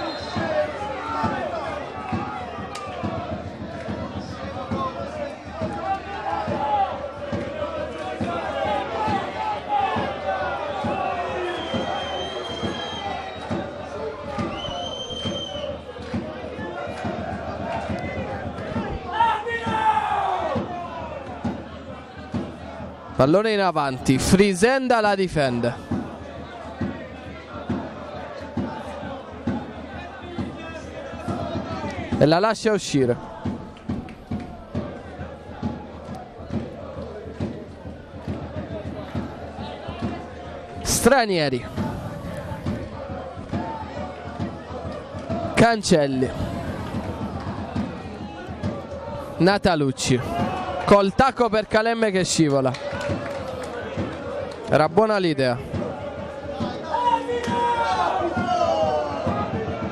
Pallone in avanti, Frisenda la difende. E la lascia uscire. Stranieri. Cancelli. Natalucci. Col tacco per Calemme che scivola. Era buona l'idea.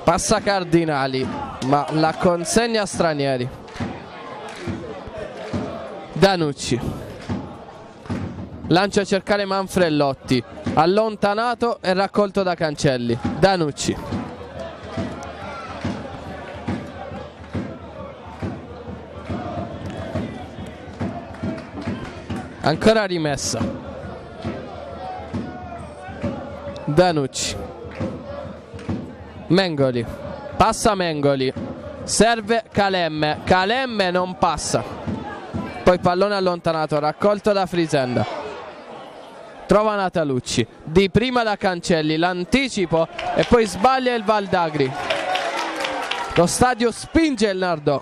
Passa Cardinali, ma la consegna a Stranieri. Danucci. Lancia a cercare Manfrelotti, allontanato e raccolto da Cancelli. Danucci. Ancora rimessa. Danucci. Mengoli. Passa Mengoli. Serve Calemme. Calemme non passa. Poi pallone allontanato, raccolto da Frisenda. Trova Natalucci. Di prima da Cancelli, l'anticipo e poi sbaglia il Valdagri. Lo stadio spinge il Nardò.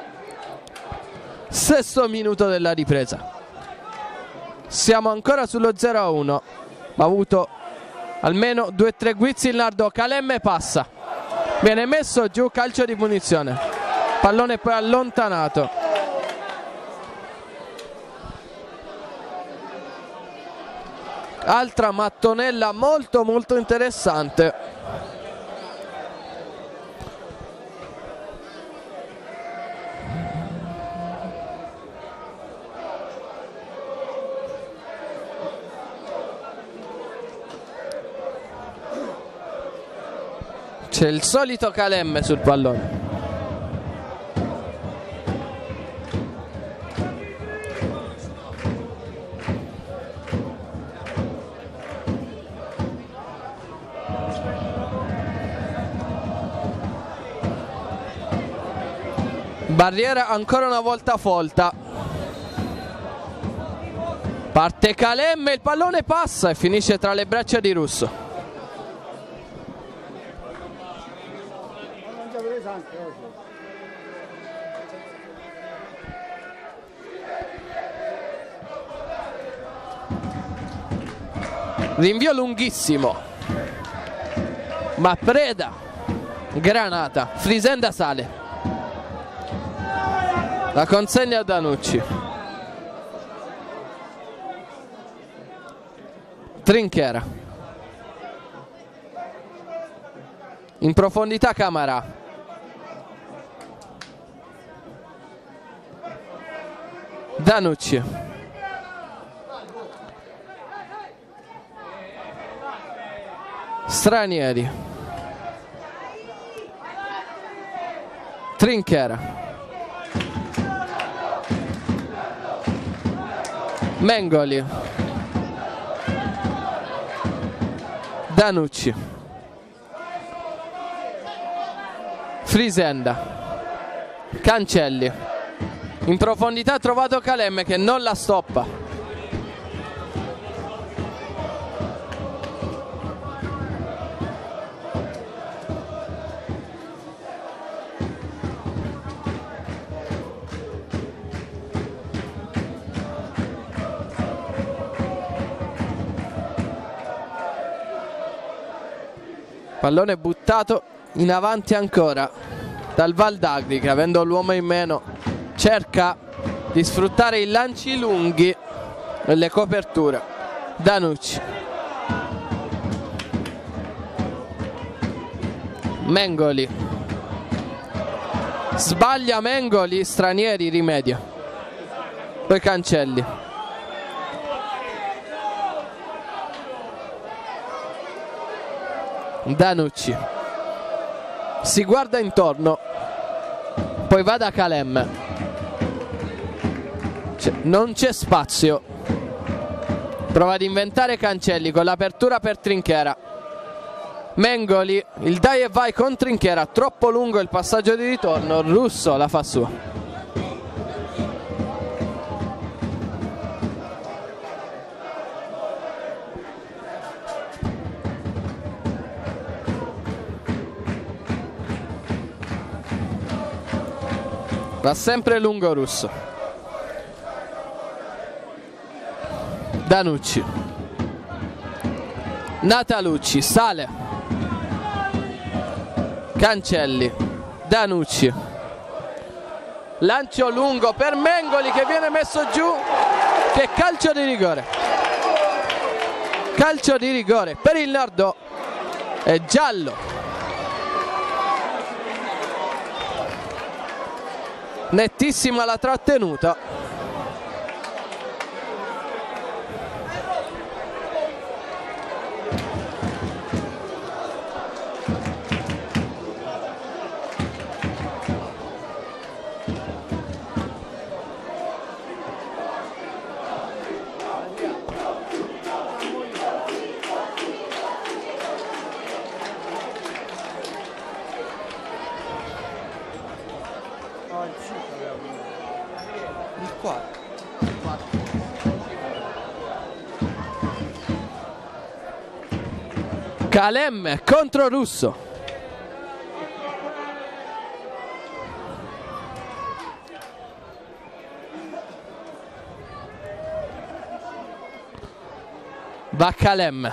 Sesto minuto della ripresa. Siamo ancora sullo zero a uno. Ha avuto almeno due o tre guizzi il Nardò. Calemme passa. Viene messo giù, calcio di punizione. Pallone poi allontanato. Altra mattonella molto molto interessante. C'è il solito Calemme sul pallone. Barriera ancora una volta folta. Parte Calemme, il pallone passa e finisce tra le braccia di Russo. Rinvio lunghissimo, ma Preda, granata, Frisenda sale, la consegna a Danucci. Trinchera, in profondità Camarà, Danucci. Stranieri. Trinchera. Mengoli. Danucci. Frisenda. Cancelli. In profondità ha trovato Calemme che non la stoppa. Pallone buttato in avanti ancora dal Valdagri che, avendo l'uomo in meno, cerca di sfruttare i lanci lunghi e le coperture. Danucci. Mengoli. Sbaglia Mengoli, Stranieri rimedia. Poi Cancelli. Danucci. Si guarda intorno, poi va da Calemme. Non c'è spazio. Prova ad inventare Cancelli con l'apertura per Trinchera. Mengoli, il dai e vai con Trinchera, troppo lungo il passaggio di ritorno. Russo la fa sua. Va sempre lungo Russo. Danucci. Natalucci sale. Cancelli. Danucci. Lancio lungo per Mengoli che viene messo giù. Che calcio di rigore. Calcio di rigore per il Nardò. È giallo. nettissima la trattenuta. Il quarto. Calem contro Russo. Va Calem.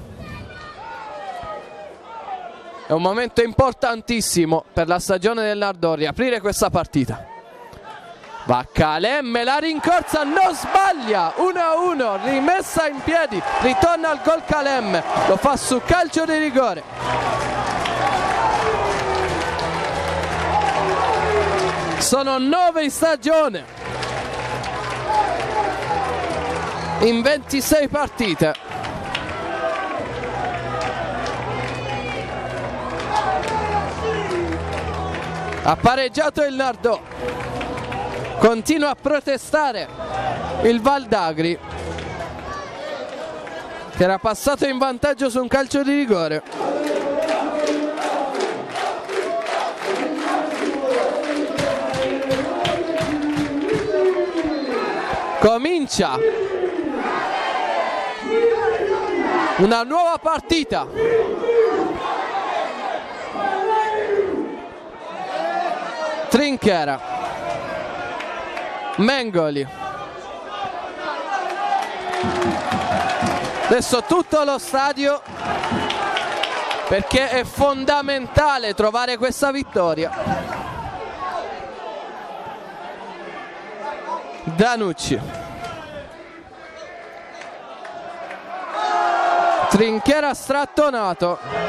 È un momento importantissimo per la stagione del Nardò riaprire questa partita. Va Calem, la rincorsa non sbaglia, uno a uno, rimessa in piedi, ritorna al gol Calem, lo fa su calcio di rigore. Sono nove in stagione, in ventisei partite. Ha pareggiato il Nardò. Continua a protestare il Val d'Agri, che era passato in vantaggio su un calcio di rigore. Comincia una nuova partita. Trinchera, Mengoli, adesso tutto lo stadio, perché è fondamentale trovare questa vittoria. Danucci, Trinchera strattonato.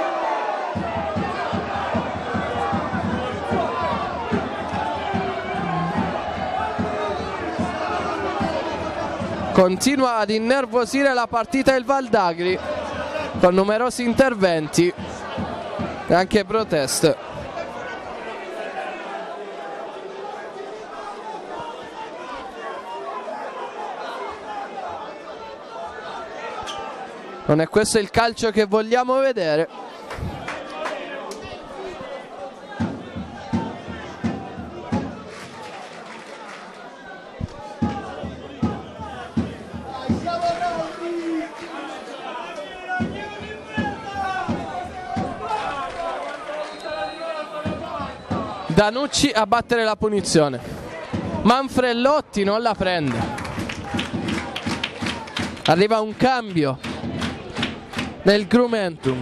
Continua ad innervosire la partita il Val d'Agri con numerosi interventi e anche proteste. Non è questo il calcio che vogliamo vedere. Danucci a battere la punizione. Manfrellotti non la prende. Arriva un cambio nel Grumentum.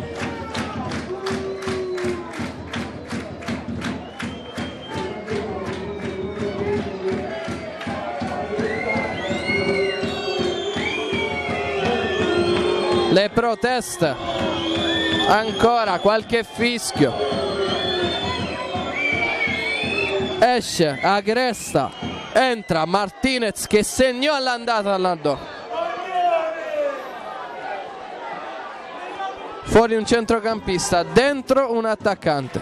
Le proteste. Ancora qualche fischio. Esce, aggresta, entra Martinez che segnò all'andata al Nardò. Fuori un centrocampista, dentro un attaccante.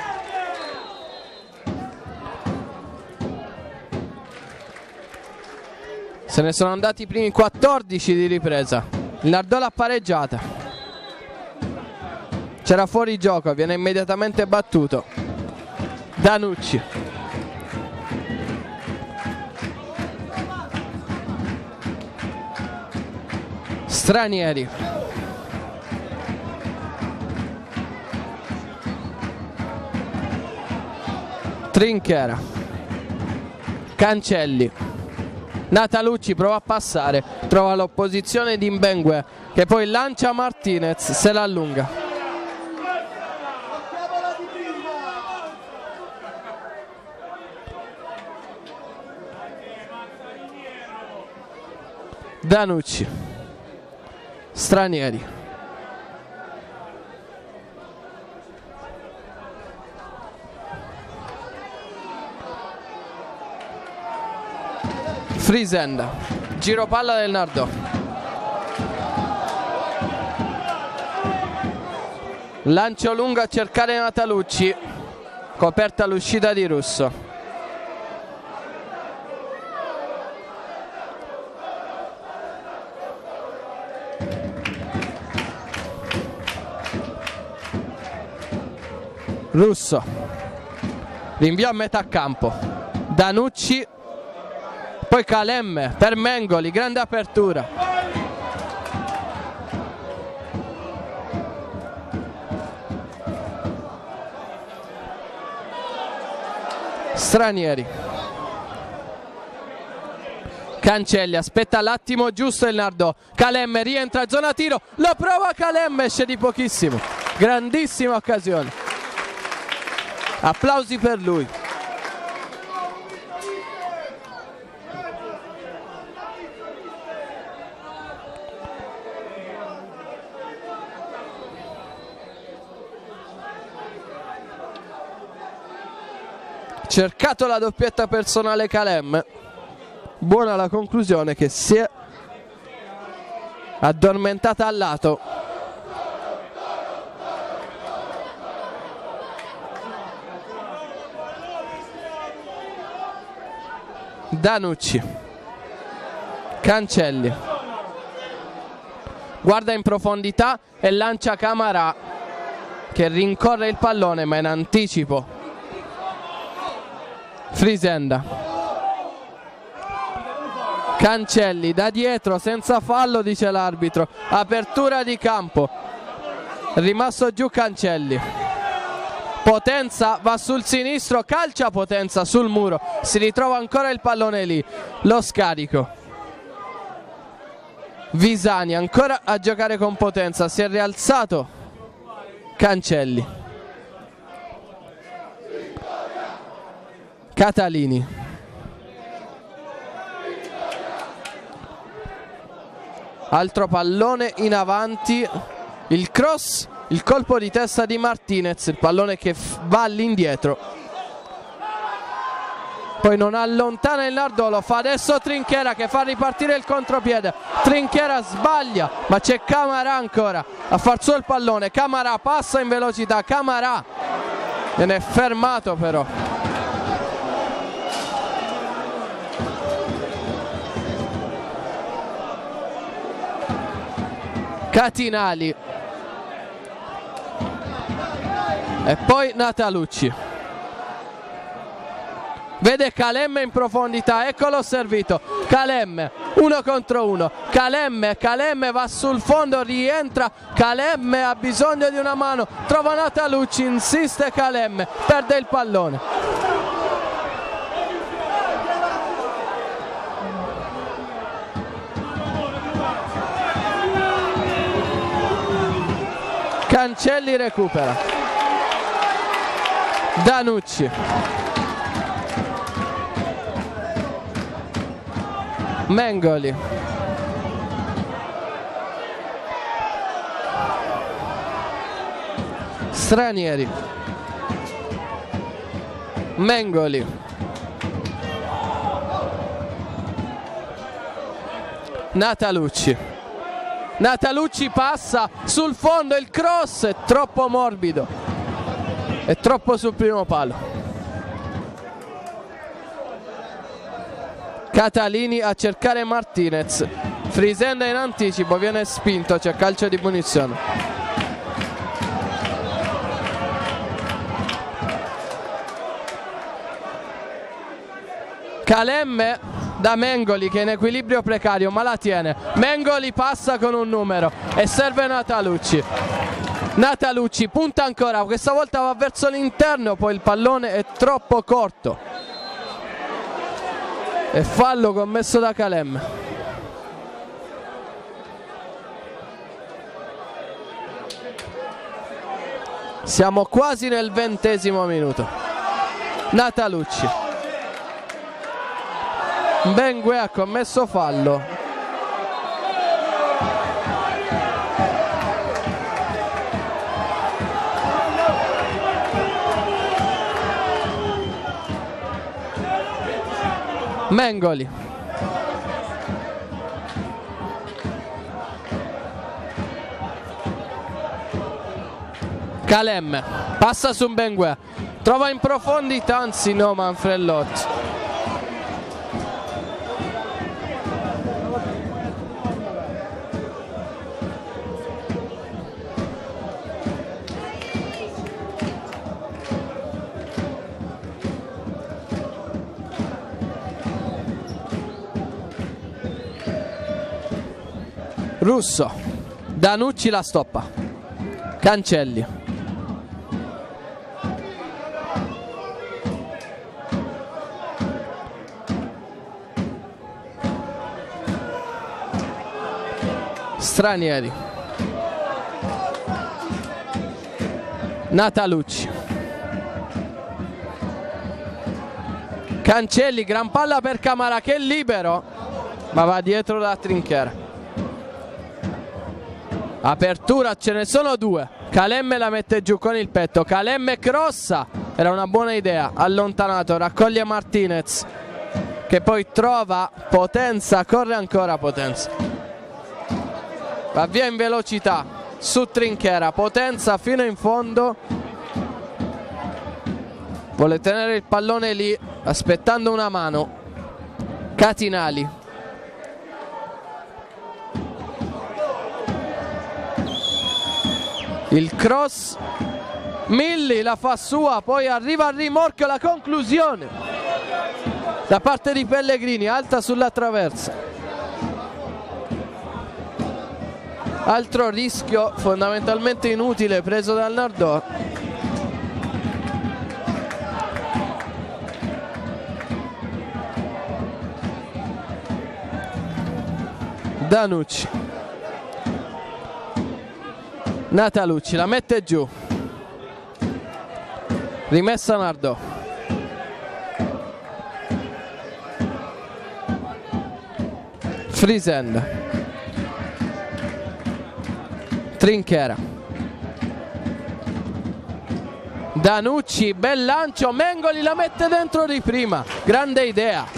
Se ne sono andati i primi quattordici di ripresa. Il Nardò l'ha pareggiata. C'era fuori gioco, viene immediatamente battuto. Danucci. Stranieri. Trinchera. Cancelli. Natalucci prova a passare, trova l'opposizione di Mbengue che poi lancia Martinez, se la allunga. Danucci. Stranieri. Frisenda, giro palla del Nardò. Lancio lungo a cercare Natalucci, coperta l'uscita di Russo. Russo, rinvio a metà campo, Danucci, poi Calemme per Mengoli, grande apertura. Stranieri, Cancelli, aspetta l'attimo giusto il Nardò, Calemme rientra, zona tiro, lo prova Calemme, esce di pochissimo, grandissima occasione. Applausi per lui. Cercato la doppietta personale Calemme. Buona la conclusione che si è addormentata al lato. Danucci, Cancelli, guarda in profondità e lancia Camarà che rincorre il pallone ma in anticipo. Frisenda, Cancelli da dietro senza fallo, dice l'arbitro, apertura di campo, rimasto giù Cancelli. Potenza va sul sinistro, calcia Potenza sul muro, si ritrova ancora il pallone lì, lo scarico. Visani ancora a giocare con Potenza, si è rialzato Cancelli. Catalini, altro pallone in avanti, il cross, il colpo di testa di Martinez, il pallone che va all'indietro, poi non allontana il Nardò, lo fa adesso Trinchera che fa ripartire il contropiede. Trinchera sbaglia ma c'è Camarà ancora a far suo il pallone, Camarà passa in velocità, Camarà viene fermato però. Catinali e poi Natalucci, vede Calemme in profondità, eccolo servito, Calemme uno contro uno, Calemme, Calemme va sul fondo, rientra, Calemme ha bisogno di una mano, trova Natalucci, insiste Calemme, perde il pallone. Cancelli recupera, Danucci, Mengoli, Stranieri, Mengoli, Natalucci. Natalucci passa sul fondo, il cross è troppo morbido, è troppo sul primo palo. Catalini a cercare Martinez, Frisenda in anticipo, viene spinto, c'è calcio di punizione. Calemme da Mengoli che è in equilibrio precario ma la tiene, Mengoli passa con un numero e serve Natalucci. Natalucci punta ancora, questa volta va verso l'interno, poi il pallone è troppo corto e fallo commesso da Calemme. Siamo quasi nel ventesimo minuto. Natalucci, Bengue ha commesso fallo. Mengoli, Calem passa su Mbengue, trova in profondità, anzi no, Manfrellotti. Russo, Danucci la stoppa, Cancelli, Stranieri, Natalucci, Cancelli, gran palla per Camara che è libero ma va dietro da Trinchera. Apertura, ce ne sono due. Calem la mette giù con il petto, Calem crossa, era una buona idea, allontanato, raccoglie Martinez che poi trova Potenza, corre ancora Potenza, va via in velocità su Trinchera, Potenza fino in fondo, vuole tenere il pallone lì aspettando una mano. Catinali, il cross, Milli la fa sua, poi arriva al rimorchio, la conclusione da parte di Pellegrini, alta sulla traversa. Altro rischio fondamentalmente inutile preso dal Nardò. Danucci, Natalucci la mette giù, rimessa Nardò, Frisenda, Trinchera, Danucci, bel lancio, Mengoli la mette dentro di prima, grande idea.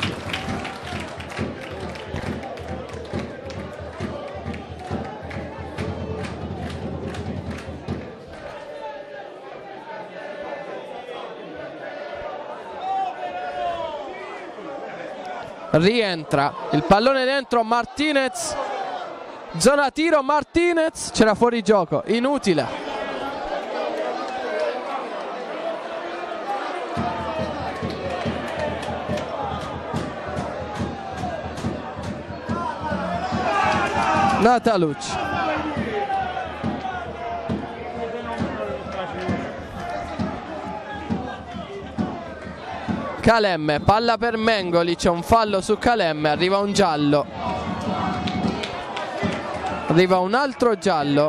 Rientra il pallone dentro, Martinez, zona tiro, Martinez, c'era fuori gioco, inutile. Natalucci, Calem, palla per Mengoli, c'è un fallo su Calem, arriva un giallo, arriva un altro giallo.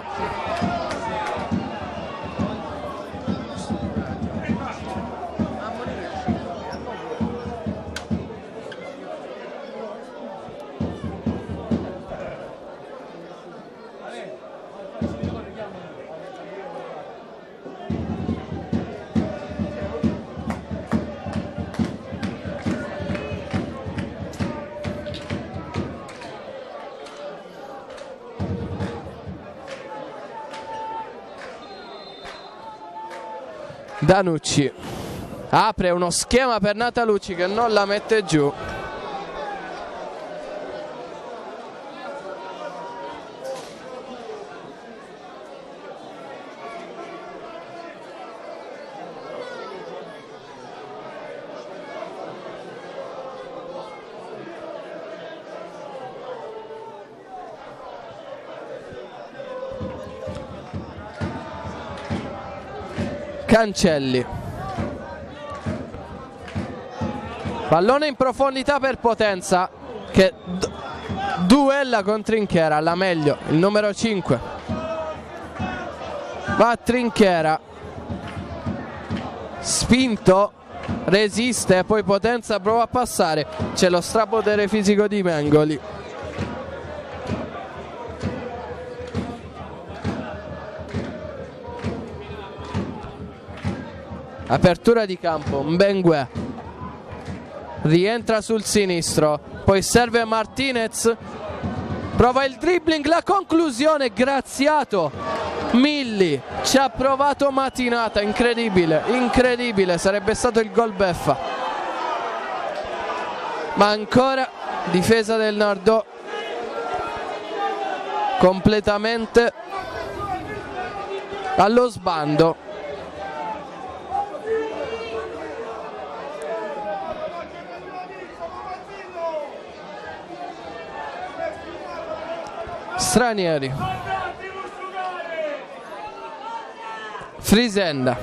Danucci apre uno schema per Natalucci che non la mette giù. Cancelli, pallone in profondità per Potenza che duella con Trinchera, la meglio, il numero cinque va a Trinchera, spinto, resiste, poi Potenza prova a passare, c'è lo strapotere fisico di Mengoli. Apertura di campo, Mbengue rientra sul sinistro, poi serve Martinez, prova il dribbling, la conclusione, Graziato Milli ci ha provato Matinata, incredibile, incredibile, sarebbe stato il gol beffa. Ma ancora difesa del Nardò completamente allo sbando. Stranieri. Frisenda.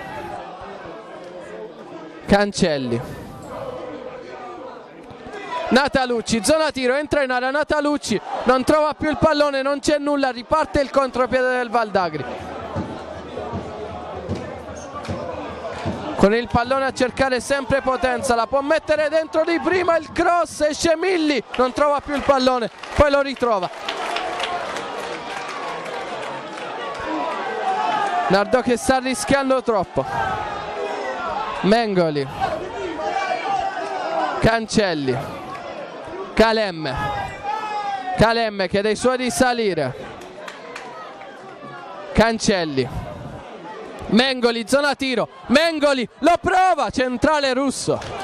Cancelli. Natalucci, zona tiro, entra in area Natalucci, non trova più il pallone, non c'è nulla, riparte il contropiede del Valdagri. Con il pallone a cercare sempre Potenza, la può mettere dentro di prima, il cross, esce Milli, non trova più il pallone, poi lo ritrova. Nardò che sta rischiando troppo. Mengoli. Cancelli. Calemme. Calemme chiede ai suoi di salire. Cancelli. Mengoli, zona tiro. Mengoli lo prova, centrale russo.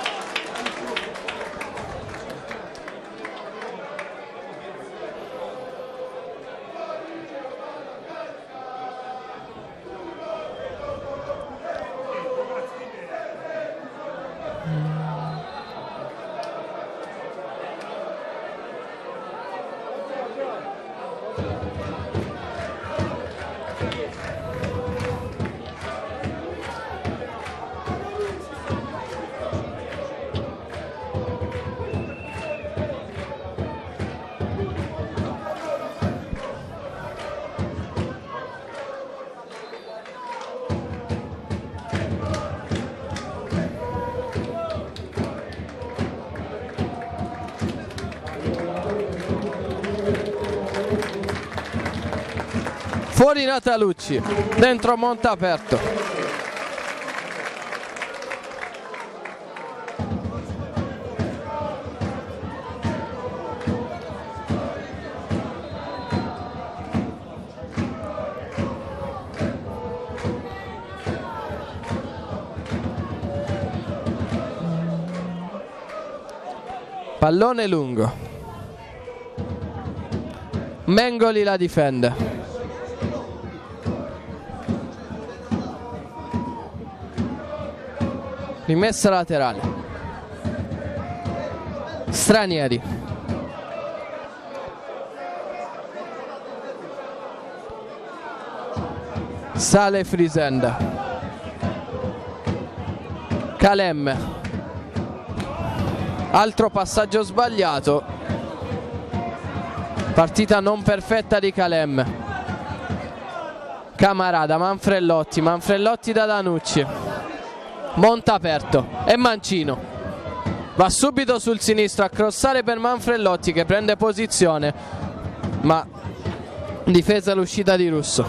Fuori Natalucci, dentro Montaperto. Pallone lungo. Mengoli la difende. Rimessa laterale. Stranieri. Sale Frisenda. Calemme. Altro passaggio sbagliato. Partita non perfetta di Calemme. Camarada, Manfrellotti, Manfrellotti da Danucci. Montaperto e Mancino va subito sul sinistro a crossare per Manfrellotti che prende posizione, ma difesa l'uscita di Russo.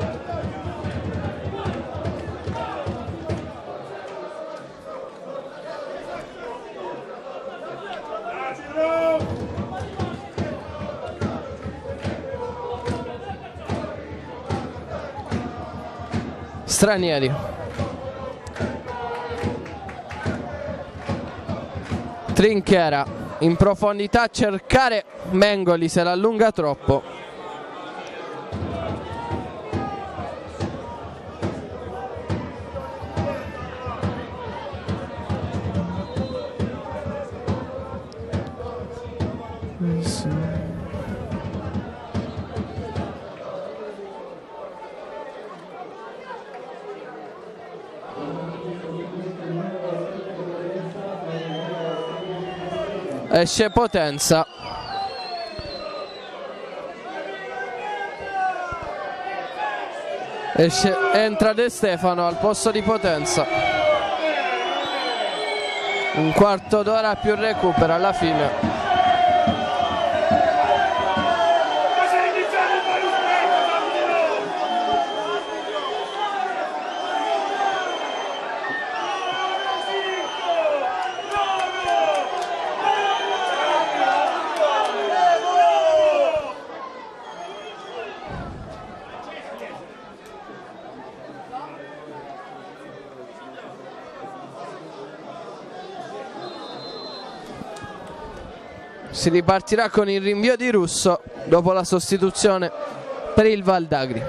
Stranieri. Trinchera in profondità a cercare Mengoli, se l'allunga troppo. Esce Potenza. Esce, entra De Stefano al posto di Potenza. Un quarto d'ora più recupero alla fine. Si ripartirà con il rinvio di Russo dopo la sostituzione per il Val d'Agri.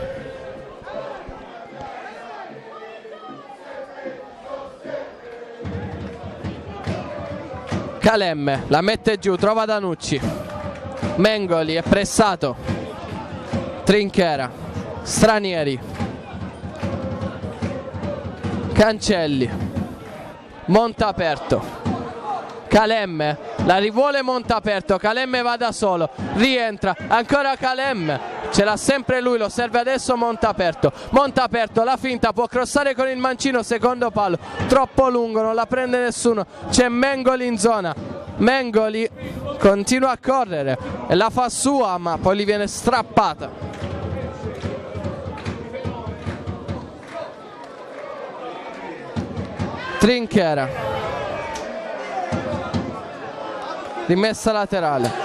Calemme la mette giù, trova Danucci. Mengoli è pressato. Trinchera, Stranieri, Cancelli, Montaperto, Calemme, la rivuole Montaperto, Calemme va da solo, rientra, ancora Calemme, ce l'ha sempre lui, lo serve adesso Montaperto. Montaperto la finta, può crossare con il mancino, secondo palo, troppo lungo, non la prende nessuno, c'è Mengoli in zona. Mengoli continua a correre e la fa sua, ma poi gli viene strappata. Trinchera, rimessa laterale.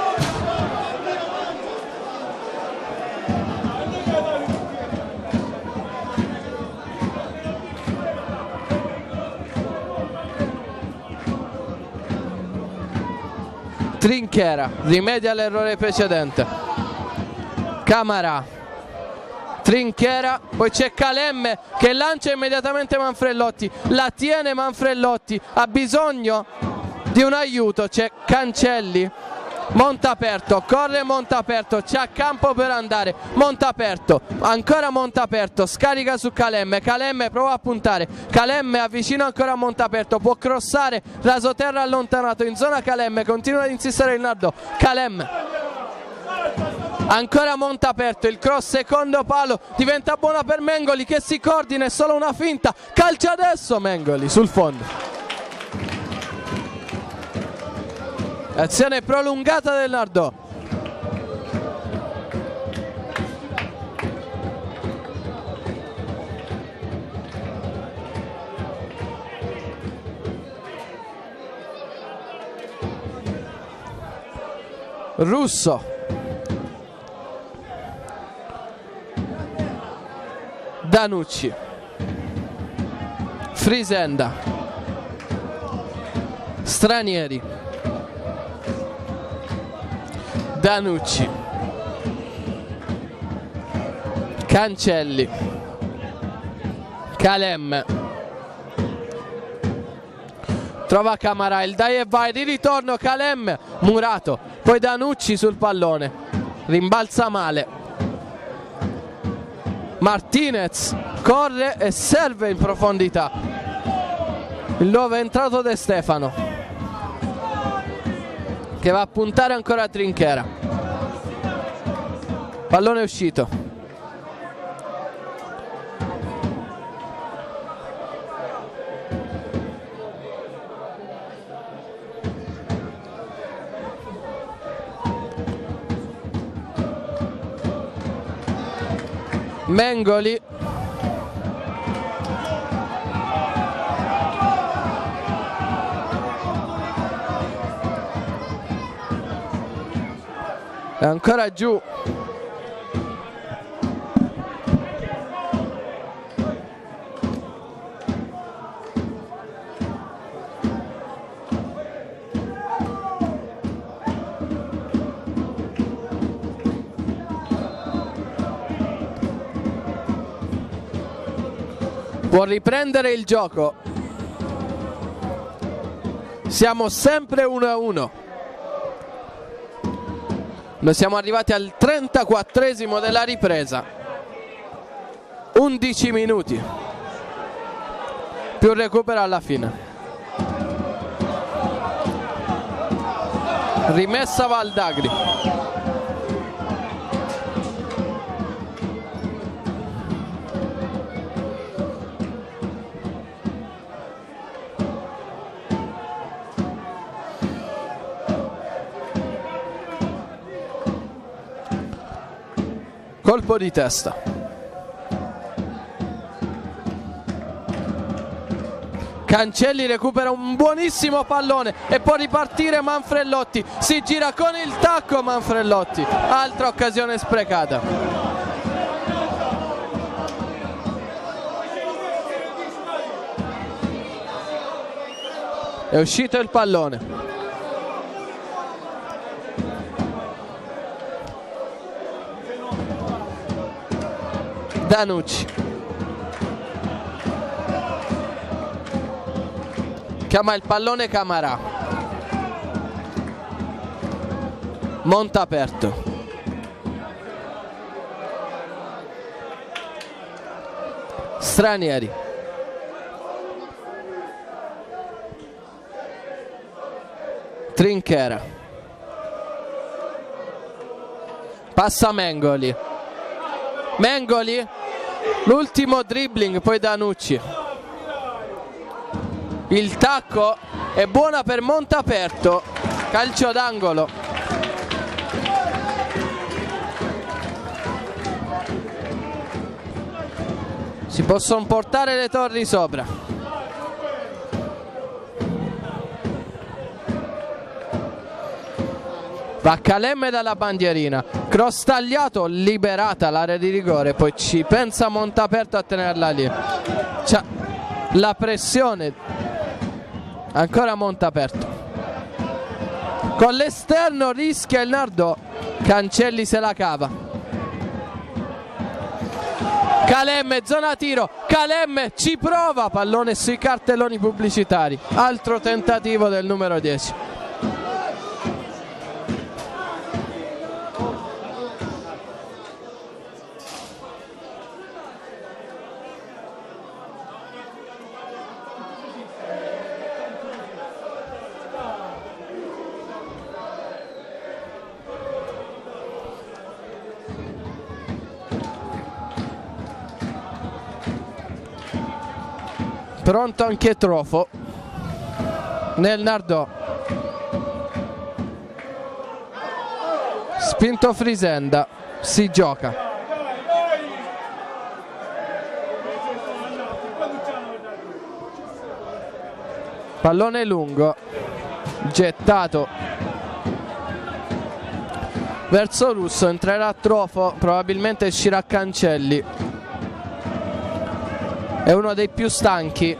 Trinchera rimedia all'errore precedente. Camara, Trinchera, poi c'è Calemme che lancia immediatamente Manfrelotti, la tiene Manfrelotti, ha bisogno di un aiuto, c'è Cancelli, Montaperto, corre Montaperto, c'ha campo per andare, Montaperto, ancora Montaperto, scarica su Calemme, Calemme prova a puntare, Calemme avvicina ancora a Montaperto, può crossare, rasoterra allontanato, in zona Calemme, continua ad insistere il Nardò, Calemme, ancora Montaperto, il cross secondo palo, diventa buona per Mengoli che si coordina, è solo una finta, calcia adesso Mengoli sul fondo. Azione prolungata del Nardò. Russo, Danucci, Frisenda, Stranieri, Danucci, Cancelli, Calemme, trova Camara, il dai e vai di ritorno, Calemme, Murato, poi Danucci sul pallone, rimbalza male, Martinez corre e serve in profondità, il nuovo è entrato De Stefano che va a puntare ancora a Trinchera, pallone è uscito. Mengoli, è ancora giù. Può riprendere il gioco. Siamo sempre uno a uno. Noi siamo arrivati al trentaquattresimo della ripresa. undici minuti. Più recupero alla fine. Rimessa Val d'Agri. Colpo di testa. Cancelli recupera un buonissimo pallone e può ripartire Manfrelotti. Si gira con il tacco Manfrelotti. Altra occasione sprecata. È uscito il pallone. Danucci. Chiama il pallone Camarà. Monta aperto. Stranieri. Trinchera. Passa Mengoli. Mengoli. L'ultimo dribbling, poi Danucci. Il tacco è buona per Montaperto. Calcio d'angolo. Si possono portare le torri sopra. Va Calemme dalla bandierina. Cross tagliato, liberata l'area di rigore. Poi ci pensa Montaperto a tenerla lì. C'ha la pressione. Ancora Montaperto. Con l'esterno rischia il Nardò. Cancelli se la cava. Calemme, zona tiro. Calemme ci prova. Pallone sui cartelloni pubblicitari. Altro tentativo del numero dieci. Pronto anche Trofo nel Nardò. Spinto Frisenda, si gioca. Pallone lungo, gettato verso Russo, entrerà Trofo, probabilmente uscirà Cancelli. È uno dei più stanchi.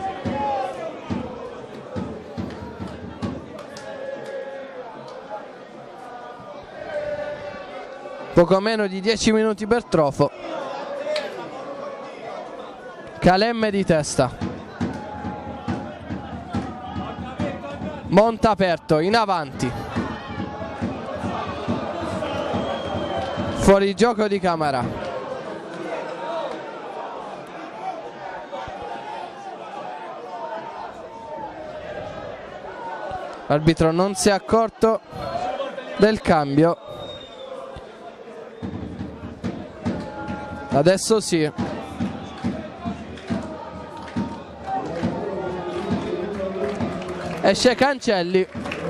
Poco meno di dieci minuti per Trofo. Calemme di testa. Montaperto in avanti. Fuori gioco di Camarà. L'arbitro non si è accorto del cambio. Adesso sì. Esce Cancelli.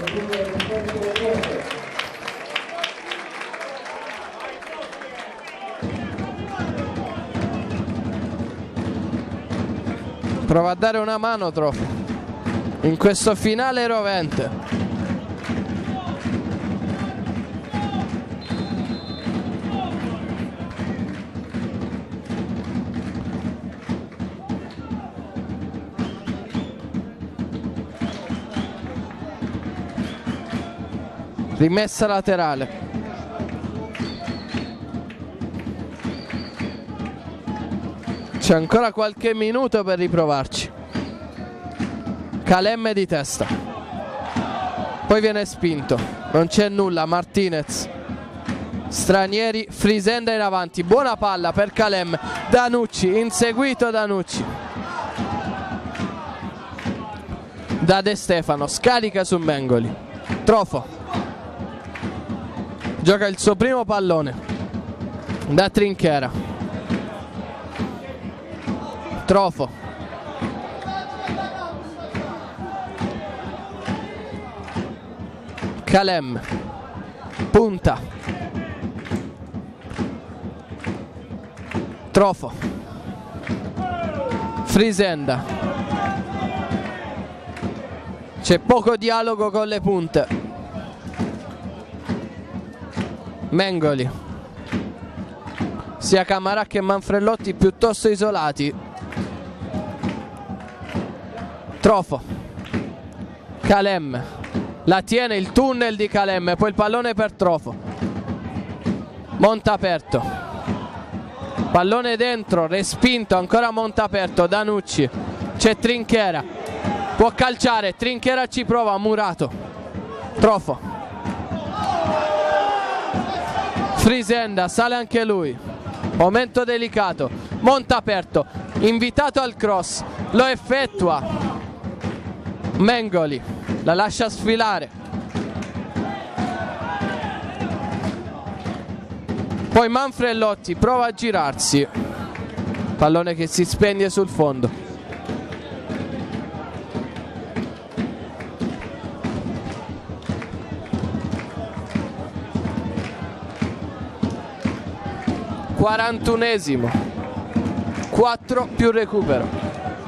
Prova a dare una mano Trofo in questo finale rovente. Rimessa laterale. C'è ancora qualche minuto per riprovarci. Calemme di testa. Poi viene spinto. Non c'è nulla. Martinez. Stranieri. Frisenda in avanti. Buona palla per Calemme. Danucci. Inseguito Danucci. Da De Stefano. Scarica su Mengoli. Trofo. Gioca il suo primo pallone. Da Trinchera. Trofo. Calemme. Punta. Trofo. Frisenda. C'è poco dialogo con le punte. Mengoli. Sia Camarà che Manfredotti piuttosto isolati. Trofo. Calemme. La tiene il tunnel di Calemme, poi il pallone per Trofo. Montaperto. Pallone dentro, respinto, ancora Montaperto, Danucci, c'è Trinchera, può calciare, Trinchera ci prova, Murato, Trofo, Frisenda, sale anche lui, momento delicato, Montaperto, invitato al cross, lo effettua, Mengoli, la lascia sfilare, poi Manfrelotti prova a girarsi, pallone che si spegne sul fondo. quarantunesimo, quattro più recupero.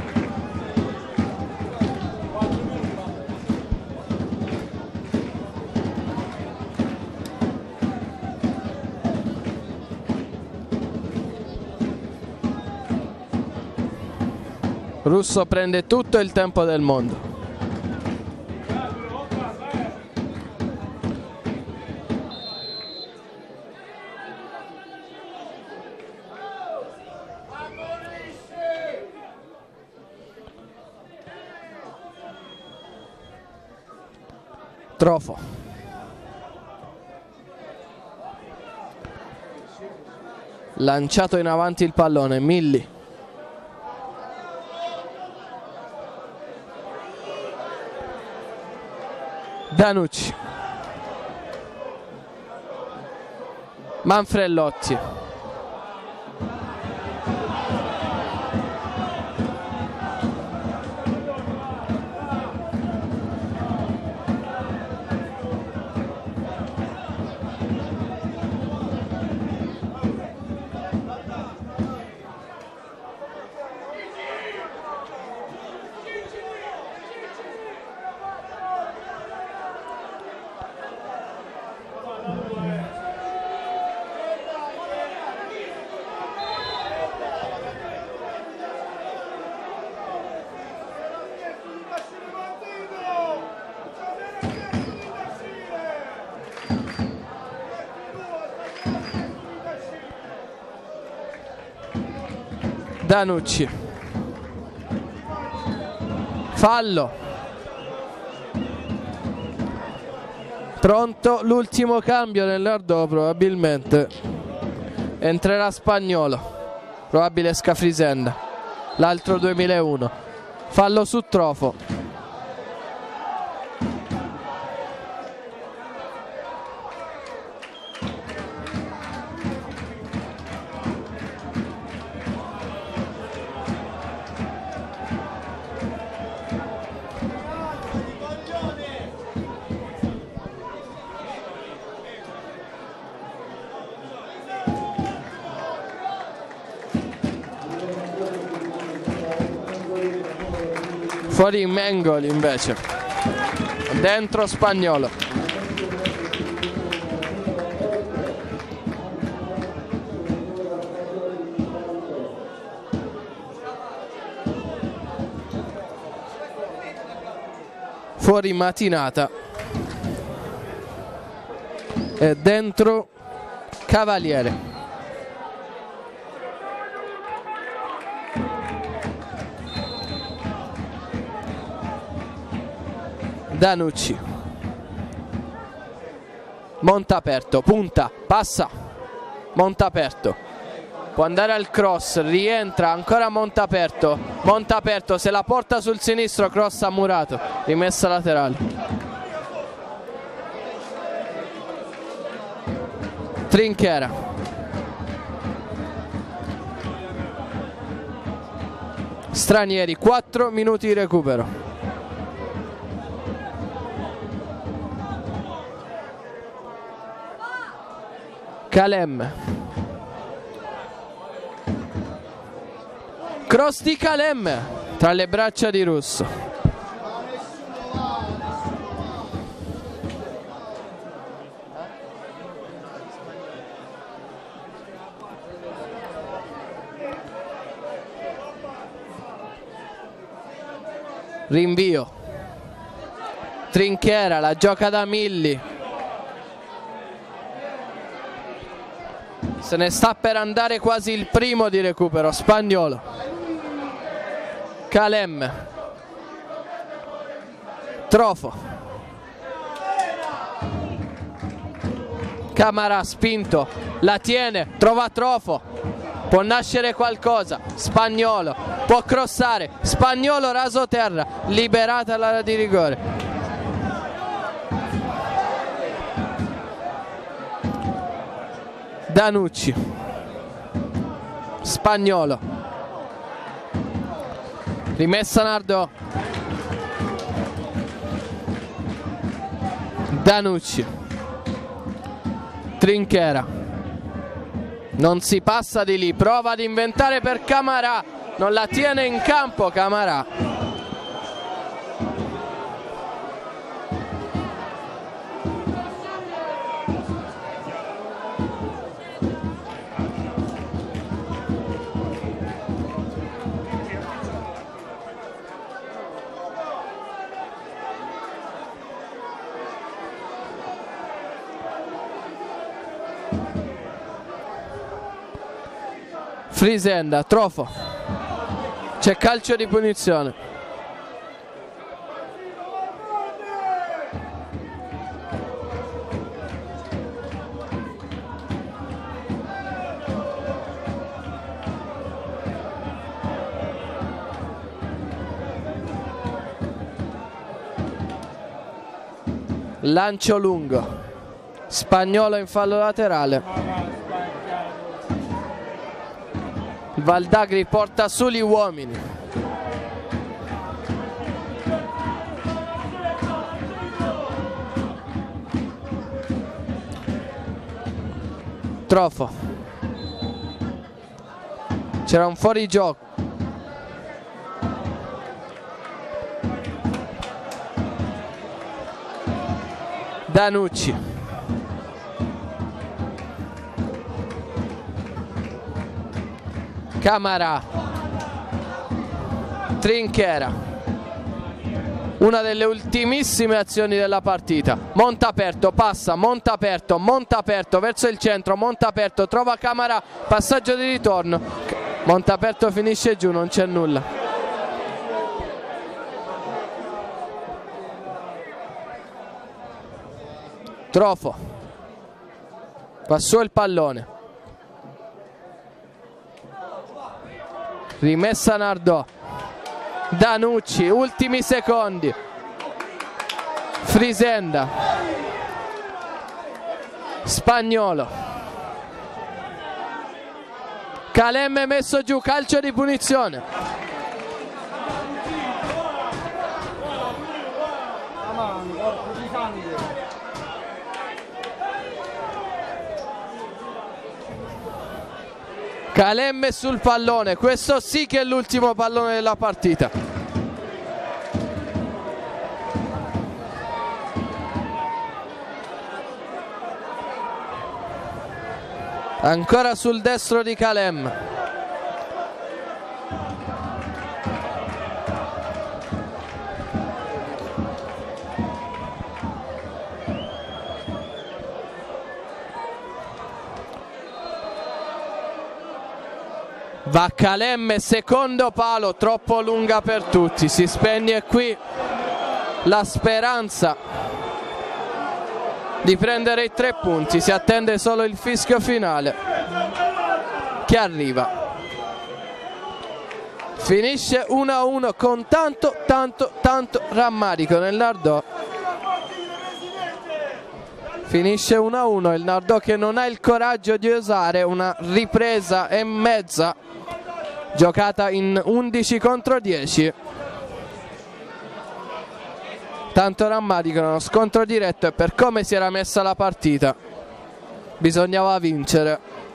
Russo prende tutto il tempo del mondo. Trofo. Lanciato in avanti il pallone, Milli. Danucci. Manfrelotti. Danucci, fallo, pronto l'ultimo cambio nell'Ardo, probabilmente entrerà Spagnolo, probabile Scafrisenda, l'altro duemilauno, fallo su Trofo. Fuori Mengoli invece, dentro Spagnolo. Fuori Matinata e dentro Cavaliere. Danucci, Montaperto, punta, passa, Montaperto, può andare al cross, rientra ancora Montaperto, Montaperto se la porta sul sinistro, cross a Murato, rimessa laterale. Trinchera, stranieri, quattro minuti di recupero. Calem, cross di Calem tra le braccia di Russo. Rinvio, Trinchera, la gioca da Milli. Se ne sta per andare quasi il primo di recupero. Spagnuolo, Calem, Trofo, Camara spinto, la tiene, trova Trofo, può nascere qualcosa. Spagnuolo può crossare, Spagnuolo raso terra, liberata l'area di rigore. Danucci, Spagnuolo, rimessa Nardò, Danucci, Trinchera, non si passa di lì, prova ad inventare per Camara, non la tiene in campo Camara. Frisenda, Trofo, c'è calcio di punizione. Lancio lungo, Spagnuolo in fallo laterale. Valdagri porta su gli uomini. Trofo, c'era un fuorigioco. Danucci, Camara, Trinchera, una delle ultimissime azioni della partita. Monta aperto, passa, monta aperto, monta aperto verso il centro, monta aperto, trova Camara, passaggio di ritorno, monta aperto finisce giù, non c'è nulla. Trofo, va su il pallone. Rimessa Nardò, Danucci, ultimi secondi, Frisenda, Spagnuolo, Calem è messo giù, calcio di punizione. Calem sul pallone, questo sì che è l'ultimo pallone della partita. Ancora sul destro di Calem. Va Calem, secondo palo, troppo lunga per tutti, si spegne qui la speranza di prendere i tre punti, si attende solo il fischio finale che arriva. Finisce uno a uno con tanto tanto tanto rammarico nel Nardò. Finisce uno a uno, il Nardò che non ha il coraggio di osare una ripresa e mezza giocata in undici contro dieci. Tanto rammarico, uno scontro diretto e per come si era messa la partita bisognava vincere.